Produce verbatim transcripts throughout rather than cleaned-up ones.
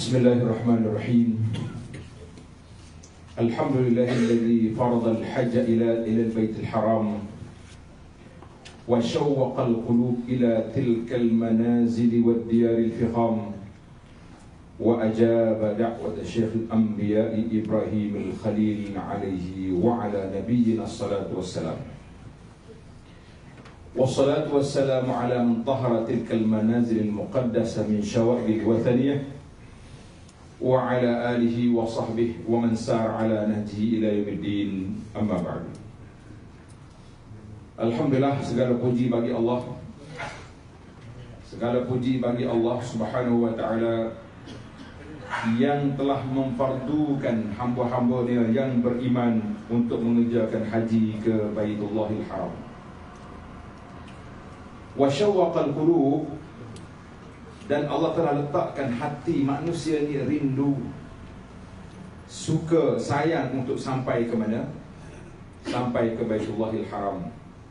Bismillahirrahmanirrahim. Alhamdulillahilladzi farada al-hajj ila ila al-bait al-haram wa shawwaqa al-qulub ila tilka al-manazil wad-diyar al-fikham wa ajaba da'wat Syekh al-Anbiya Ibrahim al-Khalil alayhi wa ala nabiyyina as-salatu was-salam. Wassalatu wassalamu ala man tahara tilka al-manazil al-muqaddasa min shawa'ib al-wathaniyah wa ala alihi wa sahbihi wa man sar ala nahjihi ila yaumiddin, amma ba'du. Alhamdulillah, segala puji bagi Allah, segala puji bagi Allah Subhanahu wa ta'ala yang telah memfardukan hamba-hambanya yang beriman untuk mengerjakan haji ke Baitullahil Haram. Wa syawwaqal qulub, dan Allah telah letakkan hati manusia ni rindu, suka, sayang untuk sampai ke mana? Sampai ke Baitullahil Haram.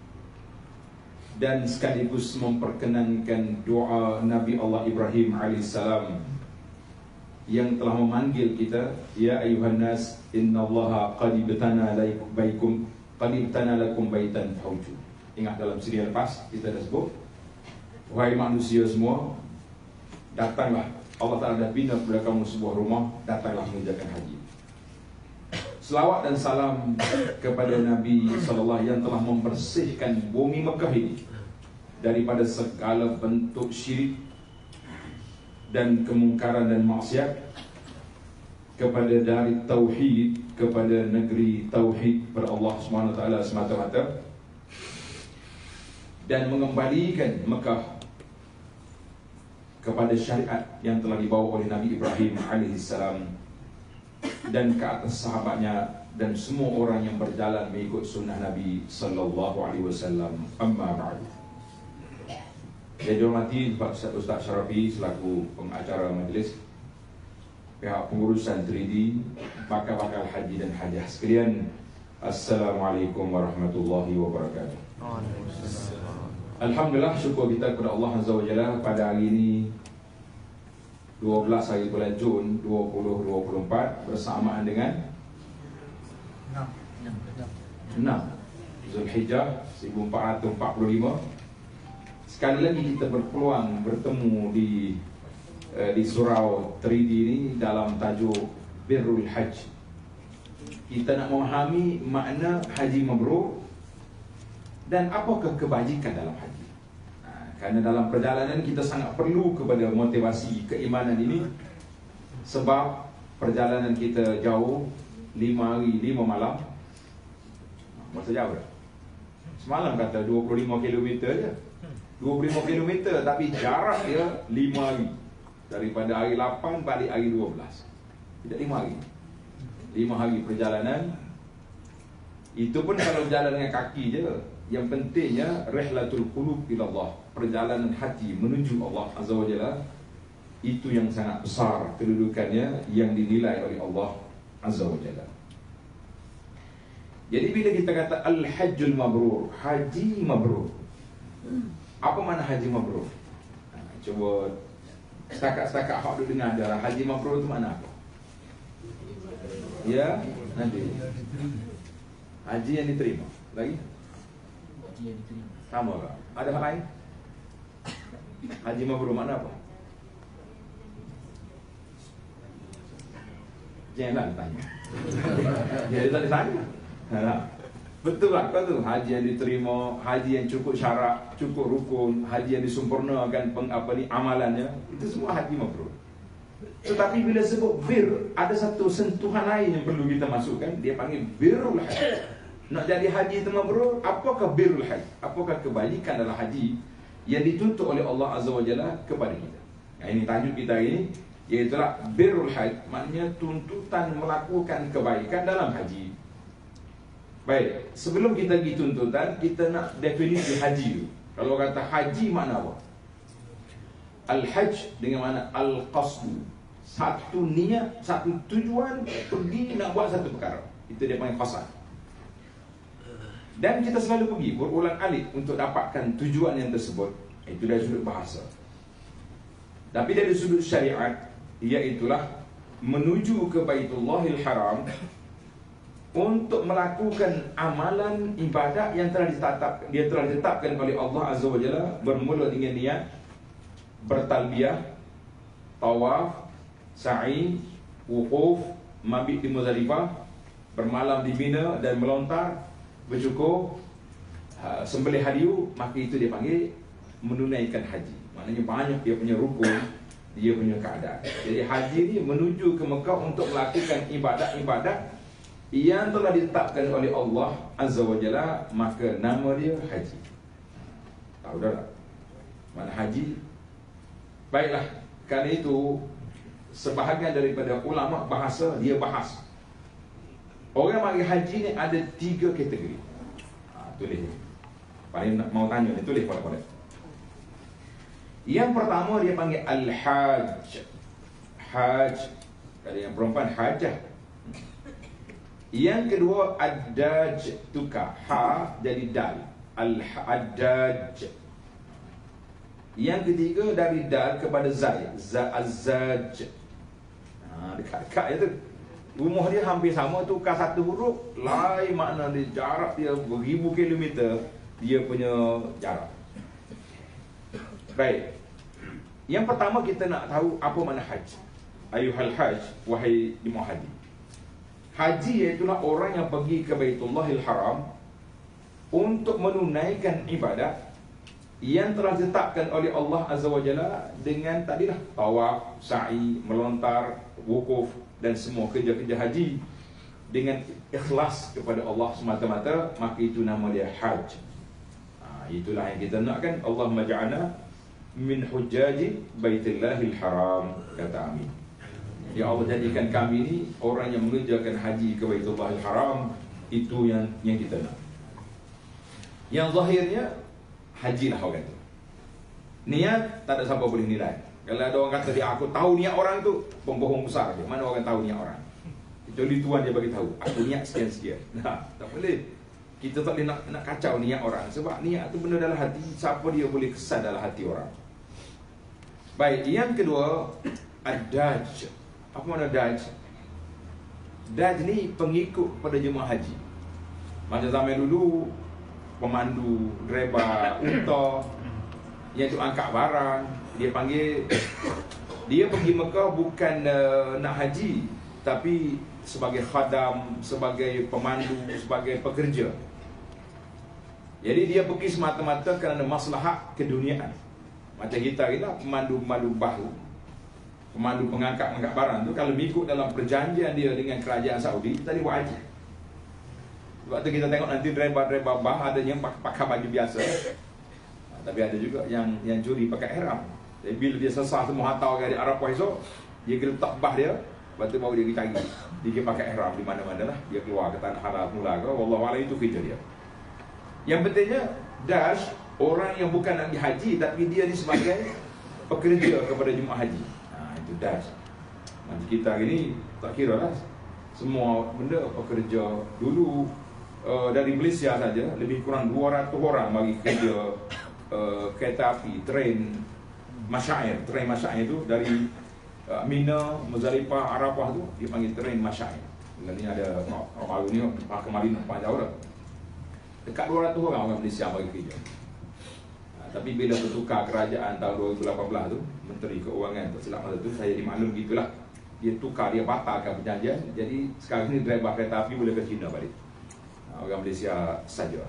Dan sekaligus memperkenankan doa Nabi Allah Ibrahim alaihissalam yang telah memanggil kita, ya ayuhan nas, innallaha qad ibtana laikum qad ibtana lakum baitan fauju. Ingat dalam siri lepas kita dah sebut, wahai manusia semua, datanglah, Allah Ta'ala dah bina kepada kamu sebuah rumah, datanglah mengerjakan haji. Selawat dan salam kepada Nabi sallallahu alaihi wasallam yang telah membersihkan bumi Mekah ini daripada segala bentuk syirik dan kemungkaran dan maksiat, kepada dari tauhid kepada negeri tauhid pada Allah Subhanahu wa taala semata-mata, dan mengembalikan Mekah kepada syariat yang telah dibawa oleh Nabi Ibrahim alaihissalam dan ke atas sahabatnya dan semua orang yang berjalan mengikut sunnah Nabi sallallahu alaihi wasallam. Amma ba'du. Saya dihormati Ustaz Syarafi selaku pengacara majlis, pihak pengurusan tiga D, bakal-bakal haji dan hajah sekalian. Assalamualaikum warahmatullahi wabarakatuh. Alhamdulillah, syukur kita kepada Allah Azza wa Jalla pada hari ini dua belas hari bulan Jun dua ribu dua puluh empat bersamaan dengan enam Zulhijjah seribu empat ratus empat puluh lima. Sekali lagi kita berpeluang bertemu di uh, di surau tiga D ini dalam tajuk Birrul Hajj. Kita nak memahami makna haji mabrur dan apakah kebajikan dalam haji. Kerana dalam perjalanan kita sangat perlu kepada motivasi keimanan ini, sebab perjalanan kita jauh, lima hari, lima malam. Masa jauh dah. Semalam kata dua puluh lima kilometer je, dua puluh lima kilometer, tapi jarak dia lima hari. Daripada hari lapan balik hari dua belas. Tidak lima hari, lima hari perjalanan. Itu pun kalau berjalan dengan kaki je. Yang pentingnya rihlatul qulub ila Allah, perjalanan hati menuju Allah Azza wa Jalla. Itu yang sangat besar kedudukannya yang dinilai oleh Allah Azza wa Jalla. Jadi bila kita kata al-hajjul mabrur, haji mabrur, apa makna haji mabrur? Nah, coba setakat-setakat hak duk dengar adalah haji mabrur itu makna apa? Ya, nanti haji yang diterima. Lagi? Yang diterima. Sama tak? Ada hal lain? Haji mabrur makna apa? Janganlah tanya. Dia tak ditanya. Ha. Betul tak kau tu? Haji yang diterima, haji yang cukup syarat, cukup rukun, haji yang disempurnakan peng, apa ni amalannya, itu semua haji mabrur. Tetapi bila sebut bir, ada satu sentuhan lain yang perlu kita masukkan. Dia panggil birrul hajj. Nak jadi haji itu mabrur, apakah birrul hajj? Apakah kebalikan dalam haji yang dituntut oleh Allah Azza wa Jalla kepada kita? Nah, ini tajuk kita ini, iaitu birrul hajj, maknanya tuntutan melakukan kebaikan dalam haji. Baik, sebelum kita pergi tuntutan, kita nak definisi haji tu. Kalau kata haji makna apa? Al-hajj dengan makna al-qasdu, satu niat, satu tujuan, pergi nak buat satu perkara. Itu dia panggil qasad. Dan kita selalu pergi berulang-alik untuk dapatkan tujuan yang tersebut. Itu dari sudut bahasa. Tapi dari sudut syariat, iaitulah menuju ke Baitullahil Haram untuk melakukan amalan ibadat yang telah ditetap, dia telah ditetapkan oleh Allah Azza wa Jalla, bermula dengan niat bertalbiyah, tawaf, sa'i, wukuf, mabit di Muzdalifah, bermalam di Mina dan melontar, bercukur, uh, sembelih hadiu, maka itu dia panggil menunaikan haji. Maknanya banyak dia punya rukun, dia punya keadaan. Jadi haji ni menuju ke Mekah untuk melakukan ibadat-ibadat yang telah ditetapkan oleh Allah Azza wa Jalla, maka nama dia haji. Tahu dah tak mana haji? Baiklah, kerana itu sebahagian daripada ulama bahasa dia bahas orang panggil haji ni ada tiga kategori. Ha, tulis ni. Paling nak mau tanya ni, tulis pada-pada. Yang pertama dia panggil al-hajj. Hajj. Kalau yang perempuan hajah. Yang kedua ad-daj, tukar. Ha jadi dal. Al-haddaj. Yang ketiga dari dal kepada zai. Za-az-zaj. Ha, dekat-dekat je tu. Rumah dia hampir sama, tukar satu huruf, lain makna dia, jarak dia beribu kilometer dia punya jarak. Baik. Yang pertama kita nak tahu apa makna haji. Ayuhal hajj, wahai jemaah haji. Haji iaitulah orang yang pergi ke Baitullahil Haram untuk menunaikan ibadat yang telah ditetapkan oleh Allah Azza wa Jalla dengan tadilah tawaf, sa'i, melontar, wukuf dan semua kerja-kerja haji dengan ikhlas kepada Allah semata-mata, maka itu nama dia hajj. Ha, itulah yang kita nakkan. Allahumma ja'alna min hujjaji Baitullahil Haram, kata amin. Ya Allah, jadikan kami ni orang yang mengerjakan haji ke Baitullahil Haram. Itu yang yang kita nak. Yang zahirnya haji lah orang tu. Niat tak ada siapa boleh nilai. Kalau ada orang kata dia aku tahu niat orang tu, pembohong besar je. Mana orang tahu niat orang? Kecuali Tuhan dia bagi tahu, aku niat sekian-sekian. Nah, tak boleh. Kita tak boleh nak, nak kacau niat orang. Sebab niat tu benda dalam hati, siapa dia boleh kesan dalam hati orang. Baik, yang kedua ad-daj. Apa makna daj? Daj ni pengikut pada jemaah haji. Macam zaman dulu pemandu, driver unta yang tu angkat barang, dia panggil, dia pergi Mekah bukan uh, nak haji, tapi sebagai khadam, sebagai pemandu, sebagai pekerja. Jadi dia pergi semata-mata kerana maslahat keduniaan. Macam kita kita pemandu-pemandu bahu, pemandu pengangkat-angkat barang tu, kalau mengikut dalam perjanjian dia dengan kerajaan Saudi, kita dia buat haji. Sebab tu kita tengok nanti driver-driver bah ada yang pakai baju biasa, tapi ada juga yang yang curi pakai ihram. Jadi bila dia sesah semua hantar dari Arafah esok, dia kena letak bah dia, lepas tu baru dia pergi cari. Dia pergi pakai ihram di mana-mana lah, dia keluar ke tanah halal mula ke, wallahu a'lam, itu kerja dia. Yang pentingnya dash orang yang bukan nak pergi haji, tapi dia ni sebagai pekerja kepada jemaah haji. Ha, itu dash. Nanti kita hari ni tak kira lah, semua benda pekerja. Dulu uh, dari Malaysia saja lebih kurang dua ratus orang bagi kerja uh, kereta api, train masyair. Train masyair itu dari uh, Mina, Muzdalifah, Arafah tu dia panggil train masyair. Dan ni ada baru ni kemarin nampak jauh dah, dekat dua ratus orang orang Malaysia bagi kerja. Ha, tapi bila bertukar kerajaan tahun dua ribu lapan belas tu, Menteri Keuangan tak silap masa tu, saya dimaklum gitulah, dia tukar, dia batalkan perjanjian. Jadi sekarang ni driver kereta api boleh ke China balik. Ha, orang Malaysia saja.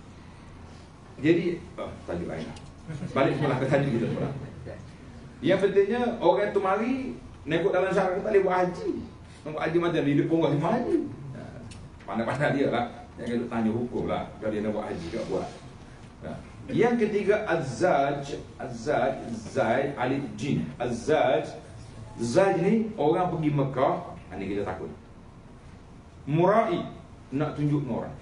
Jadi oh, tajuk lain lah. Balik pula ke tajuk kita pula. Yang pentingnya orang tu mari nekut dalam syarat tak boleh buat haji. Buat haji macam dia pun buat haji. Ha, pandai-pandai dia lah. Jangan tanya hukum lah. Kalau dia nak buat haji tak buat. Ha. Yang ketiga az-zaj. Az-zaj, zai alif jin. Az-zaj, zaj ni orang pergi Mekah, ini kita takut. Murai, nak tunjuk orang,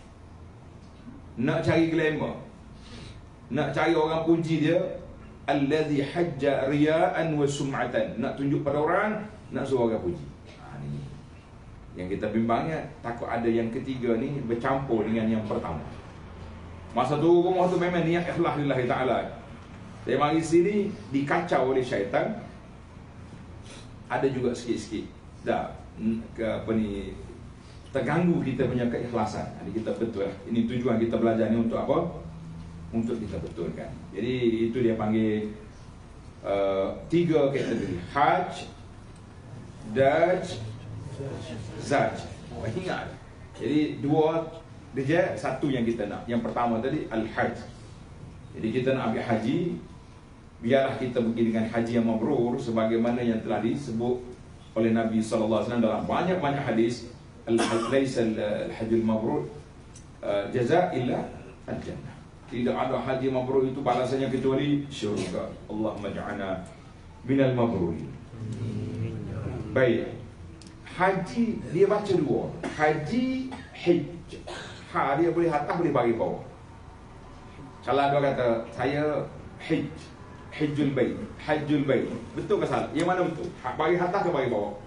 nak cari glamour, nak cari orang puji dia. Allazi hajja riya'an wa sum'atan, nak tunjuk pada orang, nak suruh orang puji. Ha, ni yang kita bimbangnya, takut ada yang ketiga ni bercampur dengan yang pertama. Masa tu rumah tu memang niat ikhlas lillahi ta'ala. Dia mari sini dikacau oleh syaitan. ada juga sikit-sikit dah ke apa ni terganggu kita punya keikhlasan. Jadi kita betul lah. Ini tujuan kita belajar ni untuk apa? Untuk kita betulkan. Jadi itu dia panggil uh, tiga kategori: haj, daj, zaj. Oh, ingat. Jadi dua dia, satu yang kita nak. Yang pertama tadi al-haj. Jadi kita nak ambil haji, biarlah kita pergi dengan haji yang mabrur sebagaimana yang telah disebut oleh Nabi sallallahu alaihi wasallam dalam banyak-banyak hadis. Al-laisa al-hajjul mabrur jazaa illa al-jannah. Tidak ada haji mabrur itu balasannya kecuali syurga. Allahumma ja'alna minal mabrurin. Baik. Haji dia baca dua. Haji hajj. Ha dia boleh atas boleh bagi bawah. Kalau ada kata saya hajj, hajjul bait, hajjul bait. Betul ke salah? Yang mana betul? Bagi atas ke bagi bawah?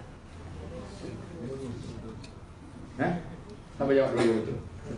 Ha? Siapa jawab dulu betul?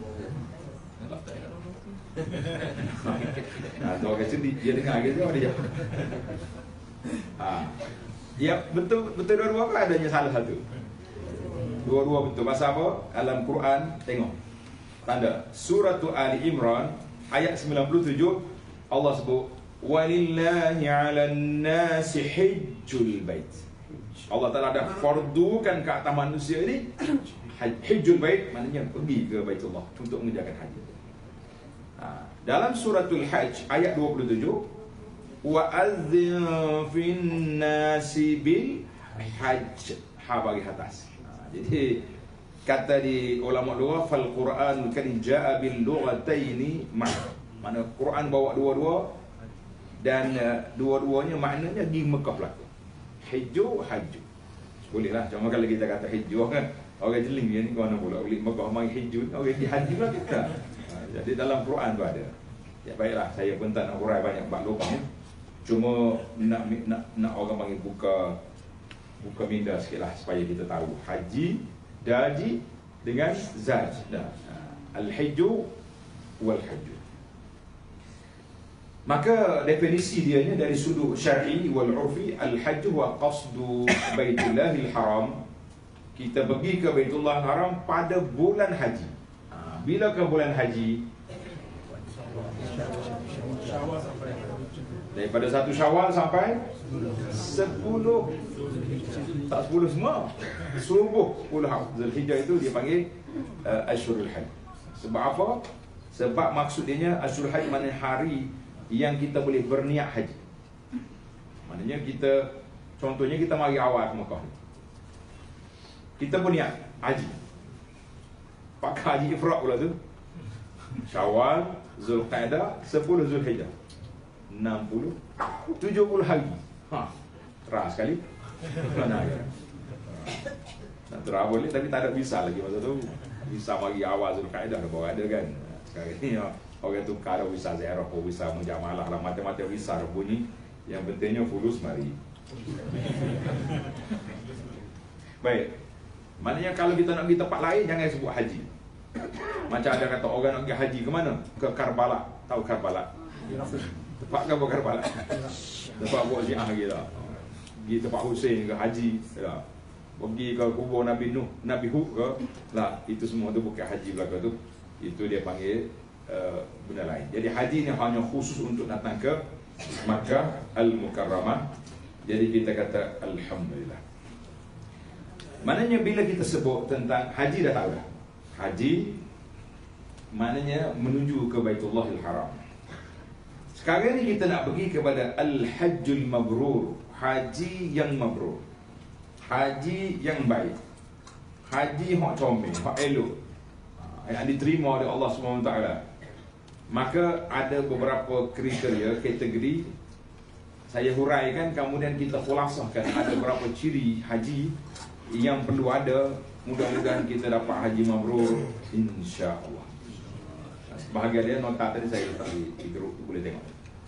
Nah, tu orang kata dia dengar gitu dia jawab. Ah. Ya, betul betul dua-dua apa adanya salah satu? Dua-dua betul. Pasal apa? Dalam Quran tengok. Tanda surah Ali Imran ayat sembilan puluh tujuh Allah sebut walillahi 'alan nasi hajjul bait. Allah Taala dah fardukan ke atas manusia ini hajjul bait, maknanya pergi ke Baitullah untuk mengerjakan haji. Ha, dalam suratul Hajj ayat dua puluh tujuh wa adzin fin nasi bil hajj, ha bagi atas. Ha, jadi kata di ulama lughah fal Quran kan jaa bil lughataini ma, mana Quran bawa dua-dua dan uh, dua-duanya maknanya di Mekah belaka. Hijju hajju. Bolehlah cuma kalau kita kata hijju kan orang jeling dia ni kau nak pula beli Mekah mai hijju, orang pergi haji lah kita. Ha, jadi dalam Quran tu ada. Ya baiklah, saya pun tak nak hurai banyak bab lubang. Cuma nak nak nak orang panggil buka buka minda sikitlah supaya kita tahu haji daji dengan zaj. Dah. Al-hajju wal hajju. Maka definisi dia dari sudut syar'i wal 'urfi, al-hajju wa qasdu Baitullahil Haram. Kita pergi ke Baitullah Haram pada bulan haji. Ha, bila ke bulan haji? Daripada satu Syawal sampai sepuluh, tak sepuluh semua, subuh sepuluh Zulhijjah itu dia panggil uh, Ashurul Hajj. Sebab apa? Sebab maksudnya Ashurul Hajj maknanya hari yang kita boleh berniat haji. Maknanya kita, contohnya kita mari awal ke Mekah, kita berniat haji, pakai haji ifrad pula tu, Syawal, Zulqa'dah, sepuluh Zulhijjah, enam puluh, tujuh puluh hari. Ha, terang sekali. Mana ya? Nak terang boleh tapi tak ada visa lagi masa tu. Visa bagi awal Zulqa'dah dah bawa ada kan. Sekarang ni orang tukar visa ziarah, visa mujamalah lah, macam-macam visa dah bunyi. Yang pentingnya fulus mari. Baik. Maknanya kalau kita nak pergi tempat lain jangan sebut haji. Macam ada kata orang nak pergi haji ke mana? Ke Karbala. Tahu Karbala? Tempat ke apa Karbala? Tempat buat ziarah kita. Pergi tempat Hussein ke haji ya. Pergi ke kubur Nabi Nuh, Nabi Hud ke lah, itu semua tu bukan haji belaka tu. Itu dia panggil uh, benda lain. Jadi haji ni hanya khusus untuk datang ke Makkah Al-Mukarramah. Jadi kita kata alhamdulillah. Maknanya bila kita sebut tentang haji dah tahu dah. Haji maknanya menuju ke Baitullahil Haram. Sekarang ni kita nak pergi kepada Al-Hajjul Mabrur, haji yang mabrur, haji yang baik, haji hak comel, hak elok, yang diterima oleh Allah subhanahu wa taala. Maka ada beberapa kriteria, kategori. Saya huraikan kemudian kita khulasahkan ada beberapa ciri haji yang perlu ada. Mudah-mudahan kita dapat haji mabrur insya-Allah. Bahagian dia nota tadi saya letak di, di grup, boleh tengok.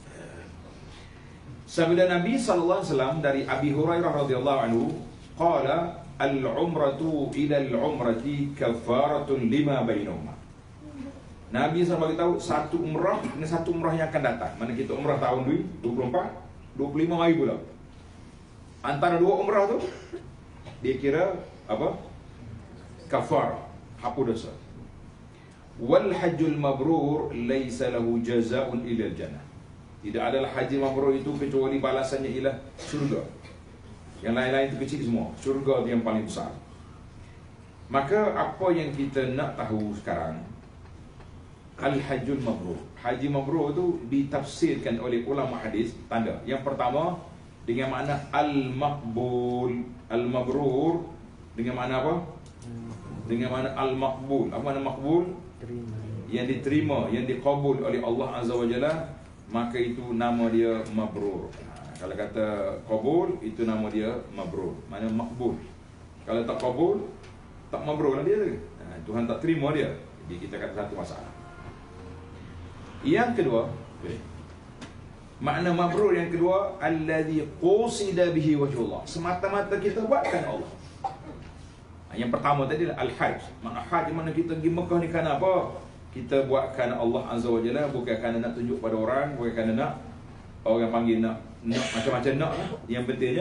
Sabda Nabi sallallahu alaihi wasallam dari Abi Hurairah radhiyallahu anhu, qala al-umratu ila al-umrati kafaratun lima bainahuma. Nabi sallallahu alaihi wasallam beritahu satu umrah dengan satu umrah yang akan datang. Mana kita umrah tahun dua puluh empat, dua puluh lima hari pula. antara dua umrah tu dia kira apa? Kafar, hapus dosa. Wal hajjul mabrur laisa lahu jazaa'un illa jannah. Tidak adalah haji mabrur itu kecuali balasannya ialah syurga. Yang lain-lain itu kecil semua. Syurga itu yang paling besar. Maka apa yang kita nak tahu sekarang, Al-Hajjul Mabrur. Haji Mabrur itu ditafsirkan oleh ulama hadis tanda. Yang pertama dengan makna Al-Maqbul. Al-Mabrur dengan makna apa? Dengan makna Al-Maqbul. Apa makna Maqbul? Yang diterima, yang dikabul oleh Allah Azza wa Jalla, maka itu nama dia Mabrur. Ha, kalau kata kabul, itu nama dia Mabrur. Makna Maqbul. Kalau tak kabul, tak Mabrur lah dia. Ha, Tuhan tak terima dia. Jadi kita kata satu masalah. Yang kedua, okay, makna mabrur yang kedua, allazi qusida bihi wajhullah. Semata-mata kita buatkan Allah. Yang pertama tadi adalah al-hajj. Makna hajj mana kita pergi Mekah ni kerana apa? Kita buatkan Allah Azza wa Jalla, bukan kerana nak tunjuk pada orang, bukan kerana nak orang panggil nak, nak macam-macam nak lah. Yang pentingnya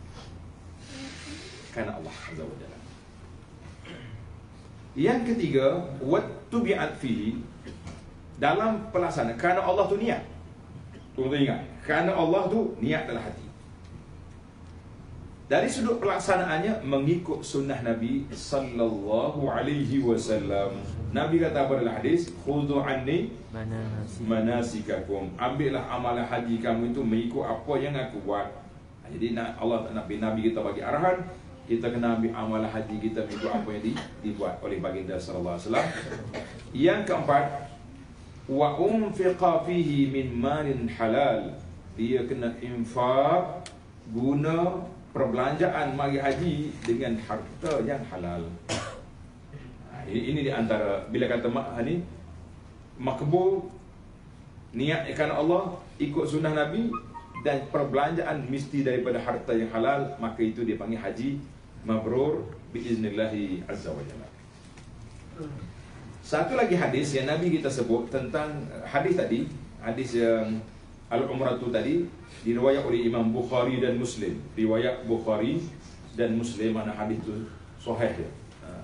kerana Allah Azza wa Jalla. Yang ketiga, wattubi'at fihi, dalam pelaksanaan, kerana Allah tu niat. Tuan-tuan ingat, kerana Allah tu niat dalam hati. Dari sudut pelaksanaannya mengikut sunnah Nabi sallallahu alaihi wasallam. Nabi kata apa dalam hadis? Khudhu anni manasikakum. Ambillah amalan haji kamu itu mengikut apa yang aku buat. Jadi Allah Nabi Nabi kita bagi arahan, kita kena ambil amalan haji kita mengikut apa yang dibuat oleh baginda sallallahu alaihi wasallam. Yang keempat, wa unfiqa fihi min malin halal. Dia kena infak, guna perbelanjaan mari haji dengan harta yang halal. Ha, ini, ini di antara bila kata mak ni makbul, niat kerana Allah, ikut sunnah Nabi, dan perbelanjaan mesti daripada harta yang halal, maka itu dia panggil haji mabrur biiznillahi azza wa jalla. Satu lagi hadis yang Nabi kita sebut tentang hadis tadi, hadis yang Al-Umrah tu tadi, diriwayat oleh Imam Bukhari dan Muslim. Riwayat Bukhari dan Muslim, mana hadis tu sahih dia.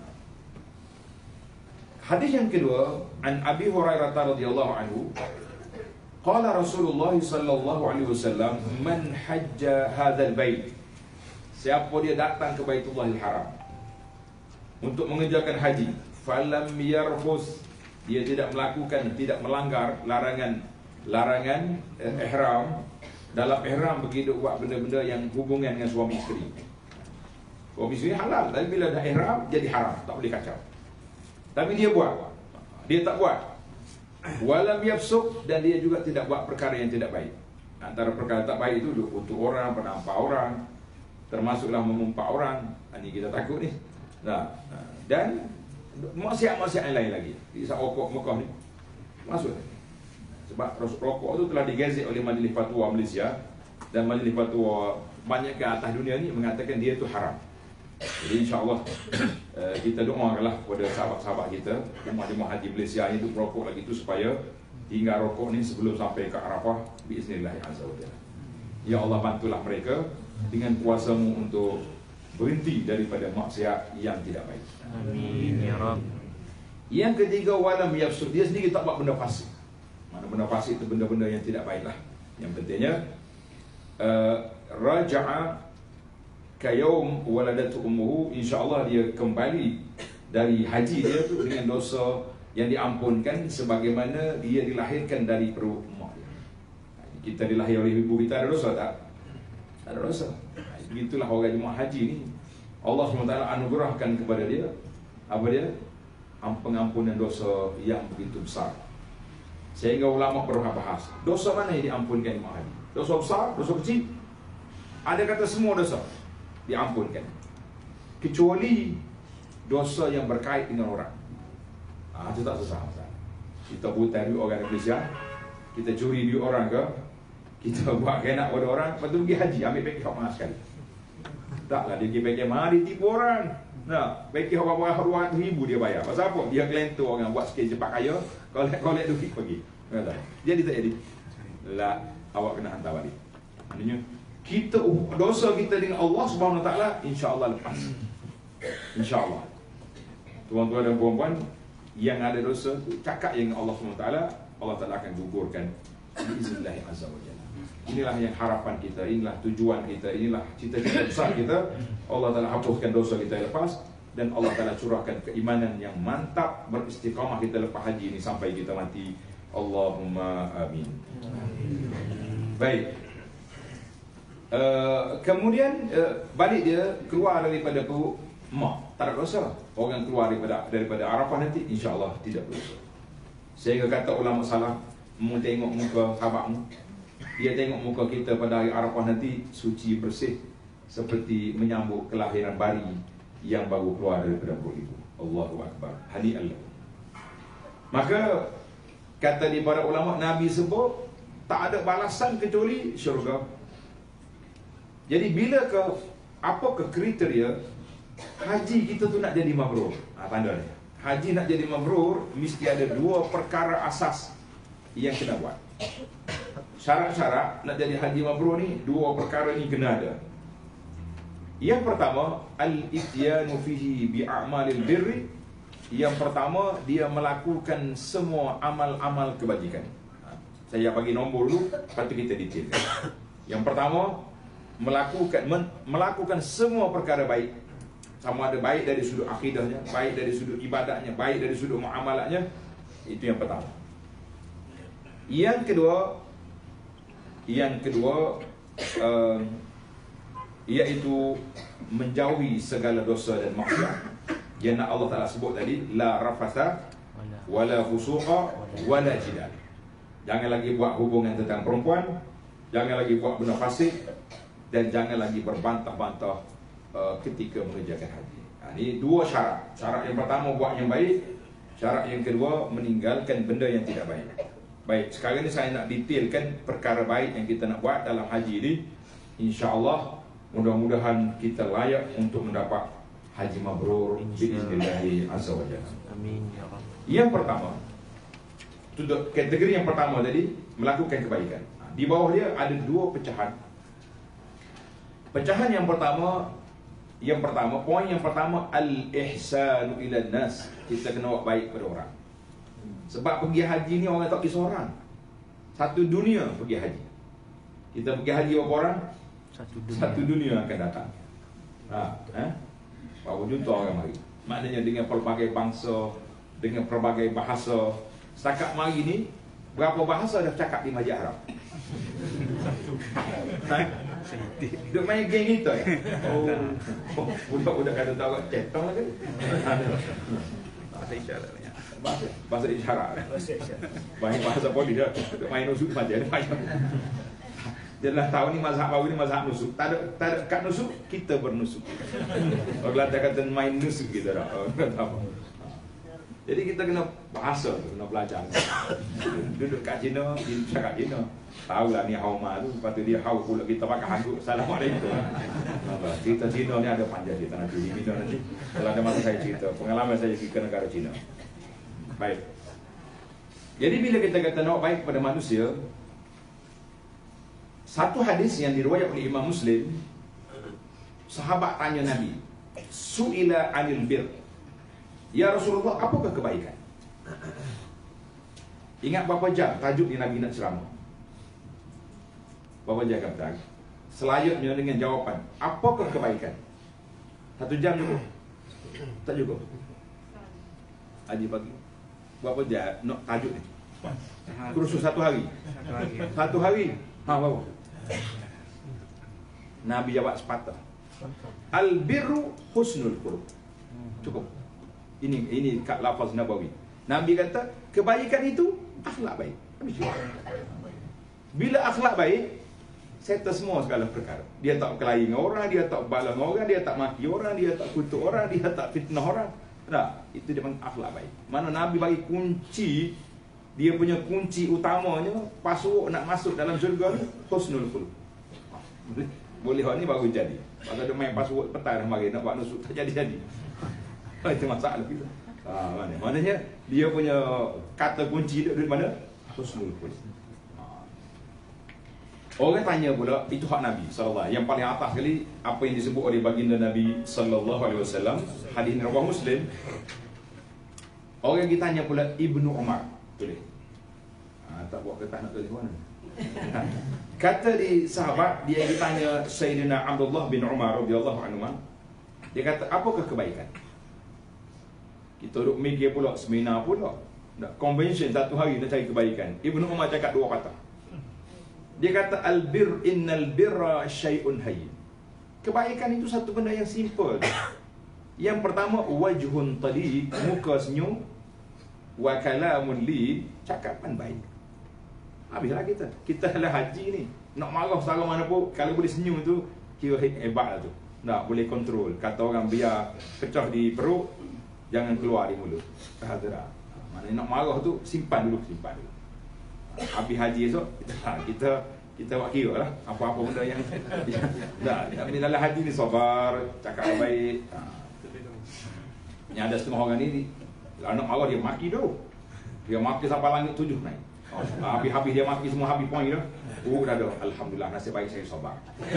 Hadis yang kedua, an Abi Hurairah radhiyallahu anhu, qala Rasulullah sallallahu alaihi wasallam, man hajja hadzal bait. Siapa dia datang ke Baitullahil Haram untuk mengerjakan haji, falam yarfus, dia tidak melakukan, tidak melanggar larangan larangan eh, ihram. Dalam ihram begitu buat benda-benda yang hubungan dengan suami isteri. Suami isteri halal, tapi bila dah ihram jadi haram, tak boleh kacau. Tapi dia buat, dia tak buat. Walam yafsuk, dan dia juga tidak buat perkara yang tidak baik. Antara perkara tak baik itu untuk orang, penampak orang, termasuklah memumpat orang. Ini kita takut ni. Nah, dan maksiat-maksiat yang lain lagi. Isap rokok Mekah ni masuk. Sebab rokok tu telah digazet oleh Majlis Fatwa Malaysia, dan Majlis Fatwa banyak ke atas dunia ni mengatakan dia tu haram. Jadi insya-Allah kita doakanlah kepada sahabat-sahabat kita, jemaah-jemaah haji Malaysia itu perokok lagi tu, supaya tinggal rokok ni sebelum sampai ke Arafah biiznillah azza wajalla. Ya Allah, bantulah mereka dengan kuasa-Mu untuk berhenti daripada maksiat yang tidak baik. Amin ya Rabb. Yang ketiga, walam yafsud, dia sendiri tak buat benda fasik. Mana benda fasik itu benda-benda yang tidak baiklah. Yang pentingnya uh, raja'a kayawm waladatu ummuhu, insya-Allah dia kembali dari haji dia tu dengan dosa yang diampunkan sebagaimana dia dilahirkan dari perut mak dia. Kita dilahir oleh ibu kita, ada dosa tak? Tak ada dosa. Begitulah orang jemaah haji ni, Allah subhanahu wa taala anugerahkan kepada dia apa dia? Pengampunan dosa yang begitu besar. Sehingga ulama berbahas, dosa mana yang diampunkan jemaah haji? Dosa besar, dosa kecil? Ada kata semua dosa diampunkan, kecuali dosa yang berkait dengan orang. Ah, itu tak susah. Kita hutang duit orang Malaysia, kita curi duit orang ke, kita buat kenak pada orang, lepas tu pergi haji, ambil paket hak mahal sekali. Taklah dia pergi paket mahal, dia tipu orang. Nah, paket hak berapa dua ratus ribu dia bayar. Pasal apa? Dia kelentur orang buat sikit cepat kaya, kolek-kolek duit pergi. Kata, jadi tak jadi? Lah, awak kena hantar balik. Maknanya kita dosa kita dengan Allah Subhanahu Wa Taala insya-Allah lepas. Insya-Allah. Tuan-tuan dan puan-puan yang ada dosa tu cakap yang Allah Subhanahu Wa Taala, Allah Taala akan gugurkan biiznillah azza wajalla. Inilah yang harapan kita, inilah tujuan kita, inilah cita-cita besar kita. Allah Taala hapuskan dosa kita lepas, dan Allah Taala curahkan keimanan yang mantap, beristiqamah kita lepas haji ini sampai kita mati. Allahumma amin. Baik. Uh, kemudian uh, balik dia keluar daripada perut mak, tak ada dosa. Orang keluar daripada daripada Arafah nanti insya-Allah tidak berdosa. Sehingga kata ulama salaf, mu tengok muka sahabatmu, dia tengok muka kita pada hari Arafah nanti suci bersih seperti menyambut kelahiran bayi yang baru keluar daripada perut ibu. Allahu akbar. Hani'an lahu. Maka kata di para ulama, Nabi sebut tak ada balasan kecuali syurga. Jadi bila ke apa ke kriteria haji kita tu nak jadi mabrur? Ha, tanda dia. Haji nak jadi mabrur mesti ada dua perkara asas yang kena buat. Syarat-syarat nak jadi haji mabrur ni, dua perkara ni kena ada. Yang pertama, al-ityanu fihi bi'amalil birri. Yang pertama, dia melakukan semua amal-amal kebajikan. Ha, saya bagi nombor dulu, lepas tu kita detail. Yang pertama, melakukan men, melakukan semua perkara baik, sama ada baik dari sudut akidahnya, baik dari sudut ibadahnya, baik dari sudut muamalatnya. Itu yang pertama. Yang kedua, yang kedua uh, iaitu menjauhi segala dosa dan maksiat. Yang nak Allah Taala sebut tadi, la rafasa wala fusuqa wala jidal. Jangan lagi buat hubungan tentang perempuan, jangan lagi buat benda fasik, dan jangan lagi berbantah-bantah uh, ketika mengerjakan haji. Ha, ini dua syarat. Syarat yang pertama buat yang baik, syarat yang kedua meninggalkan benda yang tidak baik. Baik, sekarang ni saya nak detailkan perkara baik yang kita nak buat dalam haji ini. InsyaAllah mudah-mudahan kita layak untuk mendapat haji mabrur biiznillah azza wa jalla. Amin ya rabb. Yang pertama, kategori yang pertama tadi melakukan kebaikan. Ha, di bawah dia ada dua pecahan. Pecahan yang pertama, yang pertama, poin yang pertama, al-ihsanu ila nas. Kita kena buat baik pada orang. Sebab pergi haji ni orang tak kisah orang. Satu dunia pergi haji. Kita pergi haji berapa orang? Satu dunia, Satu dunia akan datang. Ha, eh? Berapa juta orang mari. Maknanya dengan pelbagai bangsa, dengan pelbagai bahasa. Setakat mari ni, berapa bahasa dah cakap di Masjid Haram? Ha? Duk main geng kita ya? Oh, oh budak-budak kata tahu cetong lah kan? Bahasa isyarat lah ya. Bahasa, bahasa isyarat. Banyak bahasa polis dah. Duk main nusuk saja. Dia dah tahu ni mazhab baru ni mazhab nusuk. Tak ada, tak ada kat nusuk, kita bernusuk. Kalau Kelantan kata main nusuk kita dah. Jadi kita kena bahasa tu, kena belajar. Duduk kat Cina, cakap Cina. Tahulah ni hauma tu, lepas tu dia hau pula kita pakai hangguk. Assalamualaikum. Cerita Cina ni ada panjang cerita nanti di video nanti. Kalau ada masa saya cerita pengalaman saya pergi ke negara Cina. Baik. Jadi bila kita kata nak baik kepada manusia, satu hadis yang diriwayatkan oleh Imam Muslim, sahabat tanya Nabi, su'ila anil bir. Ya Rasulullah, apakah kebaikan? Ingat berapa jam tajuk di Nabi nak ceramah? Berapa jam kata? Selayaknya dengan jawapan, apakah kebaikan? Satu jam cukup? Tak cukup? Haji pagi. Berapa jam nak tajuk ni? Kursus satu hari? Satu hari. Satu hari? Ha, berapa? Nabi jawab sepatah. Al-birru husnul khuluq. Cukup. Ini ini kat lafaz Nabawi. Nabi kata kebaikan itu akhlak baik. Bila akhlak baik, settle semua segala perkara. Dia tak berkelahi dengan orang, dia tak balang orang, dia tak maki orang, dia tak kutuk orang, dia tak fitnah orang. Tak, itu dia panggil akhlak baik. Mana Nabi bagi kunci, dia punya kunci utamanya, password nak masuk dalam syurga ni, husnul khuluq. Boleh orang ni baru jadi. Kalau dia main password petang mari nak buat nusuk tak jadi-jadi. Itu masalah kita. Ha, mana? Maknanya dia punya kata kunci dia dari mana? Husnul khuluq. Ha. Orang tanya pula, itu hak Nabi sallallahu alaihi wasallam. Yang paling atas sekali apa yang disebut oleh baginda Nabi sallallahu alaihi wasallam, hadis riwayat Muslim. Orang ditanya pula Ibnu Umar, tulis. Ha, tak buat kertas nak tulis mana? Kata di sahabat, dia ditanya Sayyidina Abdullah bin Umar radhiyallahu anhu. Dia kata, apakah kebaikan? Kita duduk mikir pula, seminar pula. Nak convention satu hari nak cari kebaikan. Ibnu Umar cakap dua kata. Dia kata al-bir innal birra syai'un hayyin. Kebaikan itu satu benda yang simple. Yang pertama wajhun taliq, muka senyum, wa kalamun li, cakapan baik. Habislah kita. Kita adalah haji ni. Nak marah setara mana pun, kalau boleh senyum tu kira hebat lah tu. Tak boleh kontrol. Kata orang biar pecah di perut, jangan keluar di mulut. Kehadrat. Maknanya nak marah tu simpan dulu, simpan dulu. Habis haji esok kita kita kita buat kira lah apa-apa benda yang dah tapi dalam haji ni sabar, cakap baik. Ha. Yang ada setengah orang ni kalau nak marah dia maki tu. Dia maki sampai langit tujuh naik. Oh, habis-habis dia maki semua habis poin dah. Oh dah dah, alhamdulillah nasib baik saya sabar.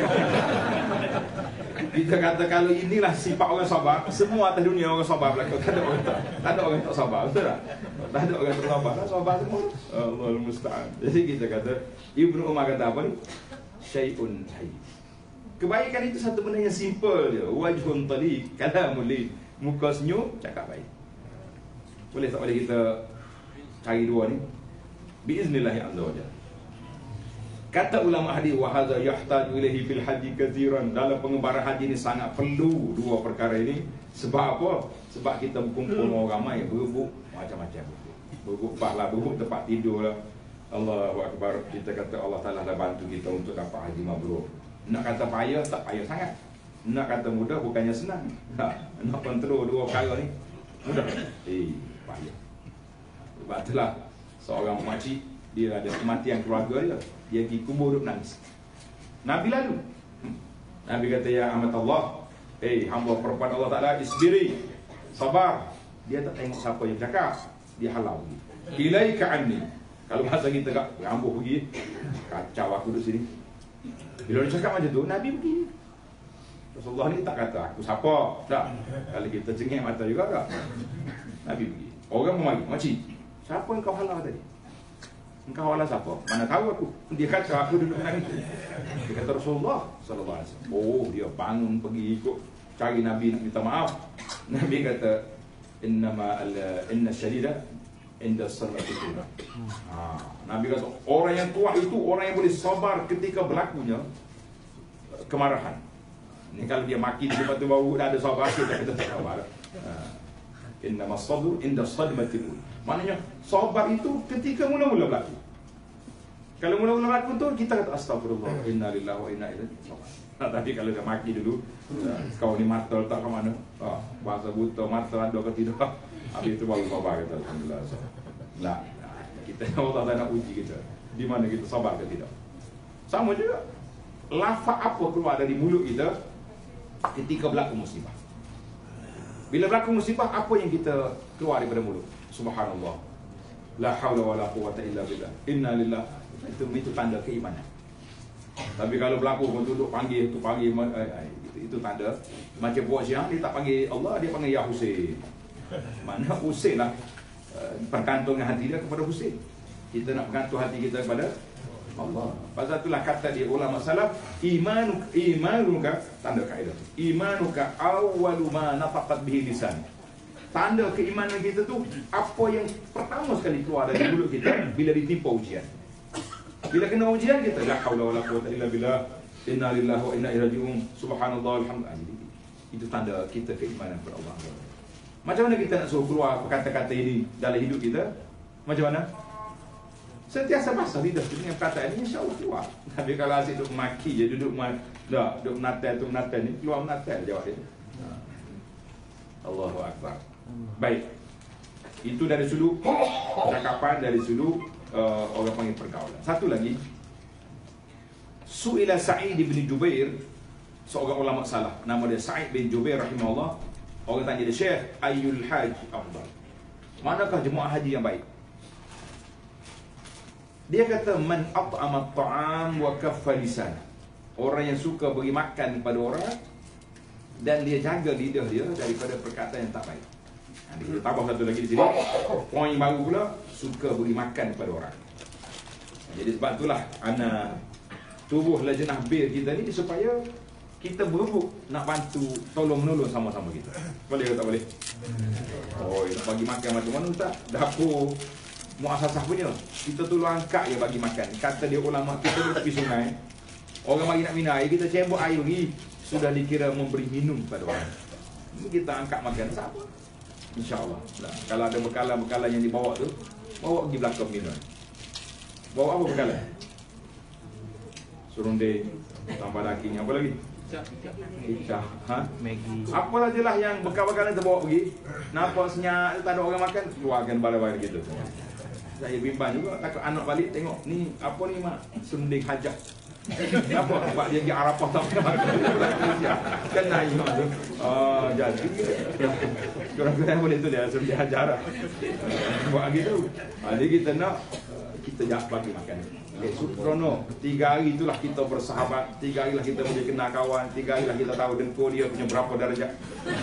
Kita kata kalau inilah sifat orang sabar, semua atas dunia orang sabar berlaku. Tak ada orang tak, tak ada orang tak sabar, betul tak? Tak ada orang tak sabar, tak sabar semua. Allahul musta'an. Jadi kita kata Ibnu Umar kata apa ni? Syai'un hayy. Kebaikan itu satu benda yang simple je. Wajhun taliq, kalamul lin. Muka senyum, cakap baik. Boleh tak boleh kita cari dua ni? Biiznillah azza wa jalla. Kata ulama hadis, wa hadza yahtaju ilaihi fil haji katsiran. Dalam pengembaraan haji ni sangat perlu dua perkara ini. Sebab apa? Sebab kita berkumpul orang ramai, berebut macam-macam. Berebut pahala, berebut tempat tidur lah. Allahu akbar. Kita kata Allah Taala dah bantu kita untuk dapat haji mabrur. Nak kata payah, tak payah sangat. Nak kata mudah, bukannya senang. Nak, nak kontrol dua perkara ni mudah. Eh, payah. Sebab itulah seorang makcik, dia ada kematian keluarga dia, dia pergi kubur duduk nangis. Nabi lalu, Nabi kata, ya amat Allah, eh hamba perempuan Allah Ta'ala, isbiri, sabar. Dia tak tengok siapa yang cakap, dia halau. Ilaika anni. Kalau masa kita kat rambut pergi, kacau aku duduk sini. Bila dia cakap macam tu, Nabi pergi. Rasulullah ni tak kata aku siapa. Tak. Kalau kita cengeng mata juga tak. Nabi pergi. Orang memari, makcik, siapa yang kau halau tadi? Engkau halau siapa? Mana tahu aku. Dia kata aku duduk nangis. Dia kata Rasulullah sallallahu alaihi wasallam. Oh, dia bangun pergi ikut cari Nabi nak minta maaf. Nabi kata, innama inna syadida inda sarrati. Ha, Nabi kata orang yang kuat itu orang yang boleh sabar ketika berlakunya kemarahan. Ni kalau dia maki di depan tu baru dah ada sabar, kita kata tak sabar. Ha. Innama sabr inda sadmati. Maknanya sabar itu ketika mula-mula berlaku. Kalau mula-mula berlaku tu kita kata astagfirullah, inna lillahi wa inna ilaihi raji'un. Nah, tapi kalau dia maki dulu, kau ni mata letak ke mana? Ah, bahasa buta mata ada ke tidak? Habis itu baru sabar kita, alhamdulillah. Nah, kita Allah tak nak uji kita. Di mana kita sabar ke tidak? Sama juga. Lafaz apa keluar dari mulut kita ketika berlaku musibah? Bila berlaku musibah, apa yang kita keluar daripada mulut? Subhanallah, la haula wala quwwata illa billah, inna lillahi. Itu itu tanda keimanan. Tapi kalau berlaku pun duduk panggil tu panggil eh, itu, itu tanda macam buat siang dia tak panggil Allah, dia panggil ya Husain. Mana Husain lah, uh, perkantungkan hati dia kepada Husain. Kita nak bergantung hati kita kepada Allah. Pasal itulah kata dia ulama salaf, imanu imanuka, tanda kaedah, imanuka awwalu ma nafaqat bihi lisan. Tanda keimanan kita tu apa yang pertama sekali keluar dari mulut kita bila ditimpa ujian. Bila kena ujian kita la haula wala quwwata illa billah, inna lillahi wa inna ilaihi raji'un, subhanallah alhamdulillah. Itu tanda kita keimanan kepada Allah. Macam mana kita nak suruh keluar kata-kata ini dalam hidup kita? Macam mana? Sentiasa basah lidah dengan perkataan ini, insya-Allah keluar. Tapi kalau asyik duduk maki je, duduk dah, duduk menatal tu menatal ni, keluar menatal jawab dia. Allahu akbar. Baik. Itu dari sudut cakapan, dari sudut uh, orang panggil pergaulan. Satu lagi, Su'ila Sa'id bin Jubair, seorang ulama salaf, nama dia Sa'id bin Jubair rahimahullah. Orang tanya dia, Syekh, ayyul hajj afdal? Manakah jemaah haji yang baik? Dia kata man at'ama at-ta'am wa kaffa lisan. Orang yang suka beri makan kepada orang dan dia jaga lidah dia daripada perkataan yang tak baik. Ha, kita tambah satu lagi di sini. Poin baru pula, suka beri makan kepada orang. Jadi sebab itulah ana tubuh lajnah bir kita ni supaya kita berebut nak bantu tolong menolong sama-sama kita. Boleh ke tak boleh? Oh, nak bagi makan macam mana tak? Dapur muasasah punya. Kita tolong angkat je bagi makan. Kata dia ulama kita di tepi sungai. Orang mari nak minum air, kita cebok air lagi. Sudah dikira memberi minum pada orang. Ini kita angkat makan siapa? InsyaAllah. Nah, kalau ada bekalan-bekalan yang dibawa tu, bawa pergi belakang minum. Bawa apa bekalan? Serunding, tambah daging, apa lagi? Kicap, ha? Maggi. Apalah je lah yang bekal-bekalan kita bawa pergi. Nampak senyap, tak ada orang makan, keluarkan bala-bala gitu. Saya bimbang juga, takut anak balik tengok, ni apa ni mak? Serunding hajat. Kenapa? Sebab dia pergi Arafah tak makan. Kena imam tu. Oh, jadi. Kurang-kurang boleh tu dia, serunding hajar lah. Buat gitu. Jadi kita nak, kita jangan bagi makan. Okay, Suprono, tiga hari itulah kita bersahabat, tiga hari lah kita boleh kenal kawan, tiga hari lah kita tahu dengkur dia punya berapa darjat.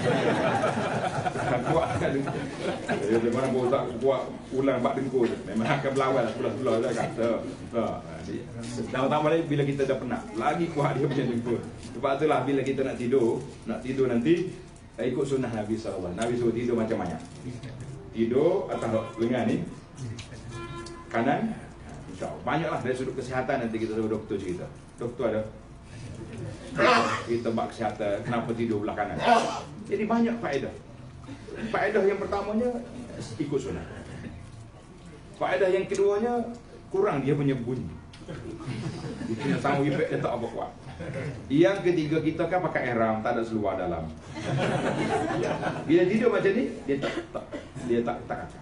Kuat kan dengkur. Dia mana boleh tak kuat ulang bak dengkur. Memang akan berlawan sebelah-sebelah dah kata. Tambah-tambah lagi bila kita dah penat, lagi kuat dia punya dengkur. Sebab itulah bila kita nak tidur, nak tidur nanti ikut sunnah Nabi sallallahu alaihi wasallam. Nabi suruh tidur macam mana? Tidur atas lengan ni, kanan. Banyaklah dari sudut kesihatan nanti kita tahu doktor cerita. Doktor ada kita bak kesihatan kenapa tidur belah kanan. Jadi banyak faedah. Faedah yang pertamanya ikut sunnah. Faedah yang keduanya kurang dia punya bunyi. Dia sama efek dia tak apa kuat. Yang ketiga kita kan pakai ihram, tak ada seluar dalam. Bila tidur macam ni dia tak, tak dia tak tak kacau.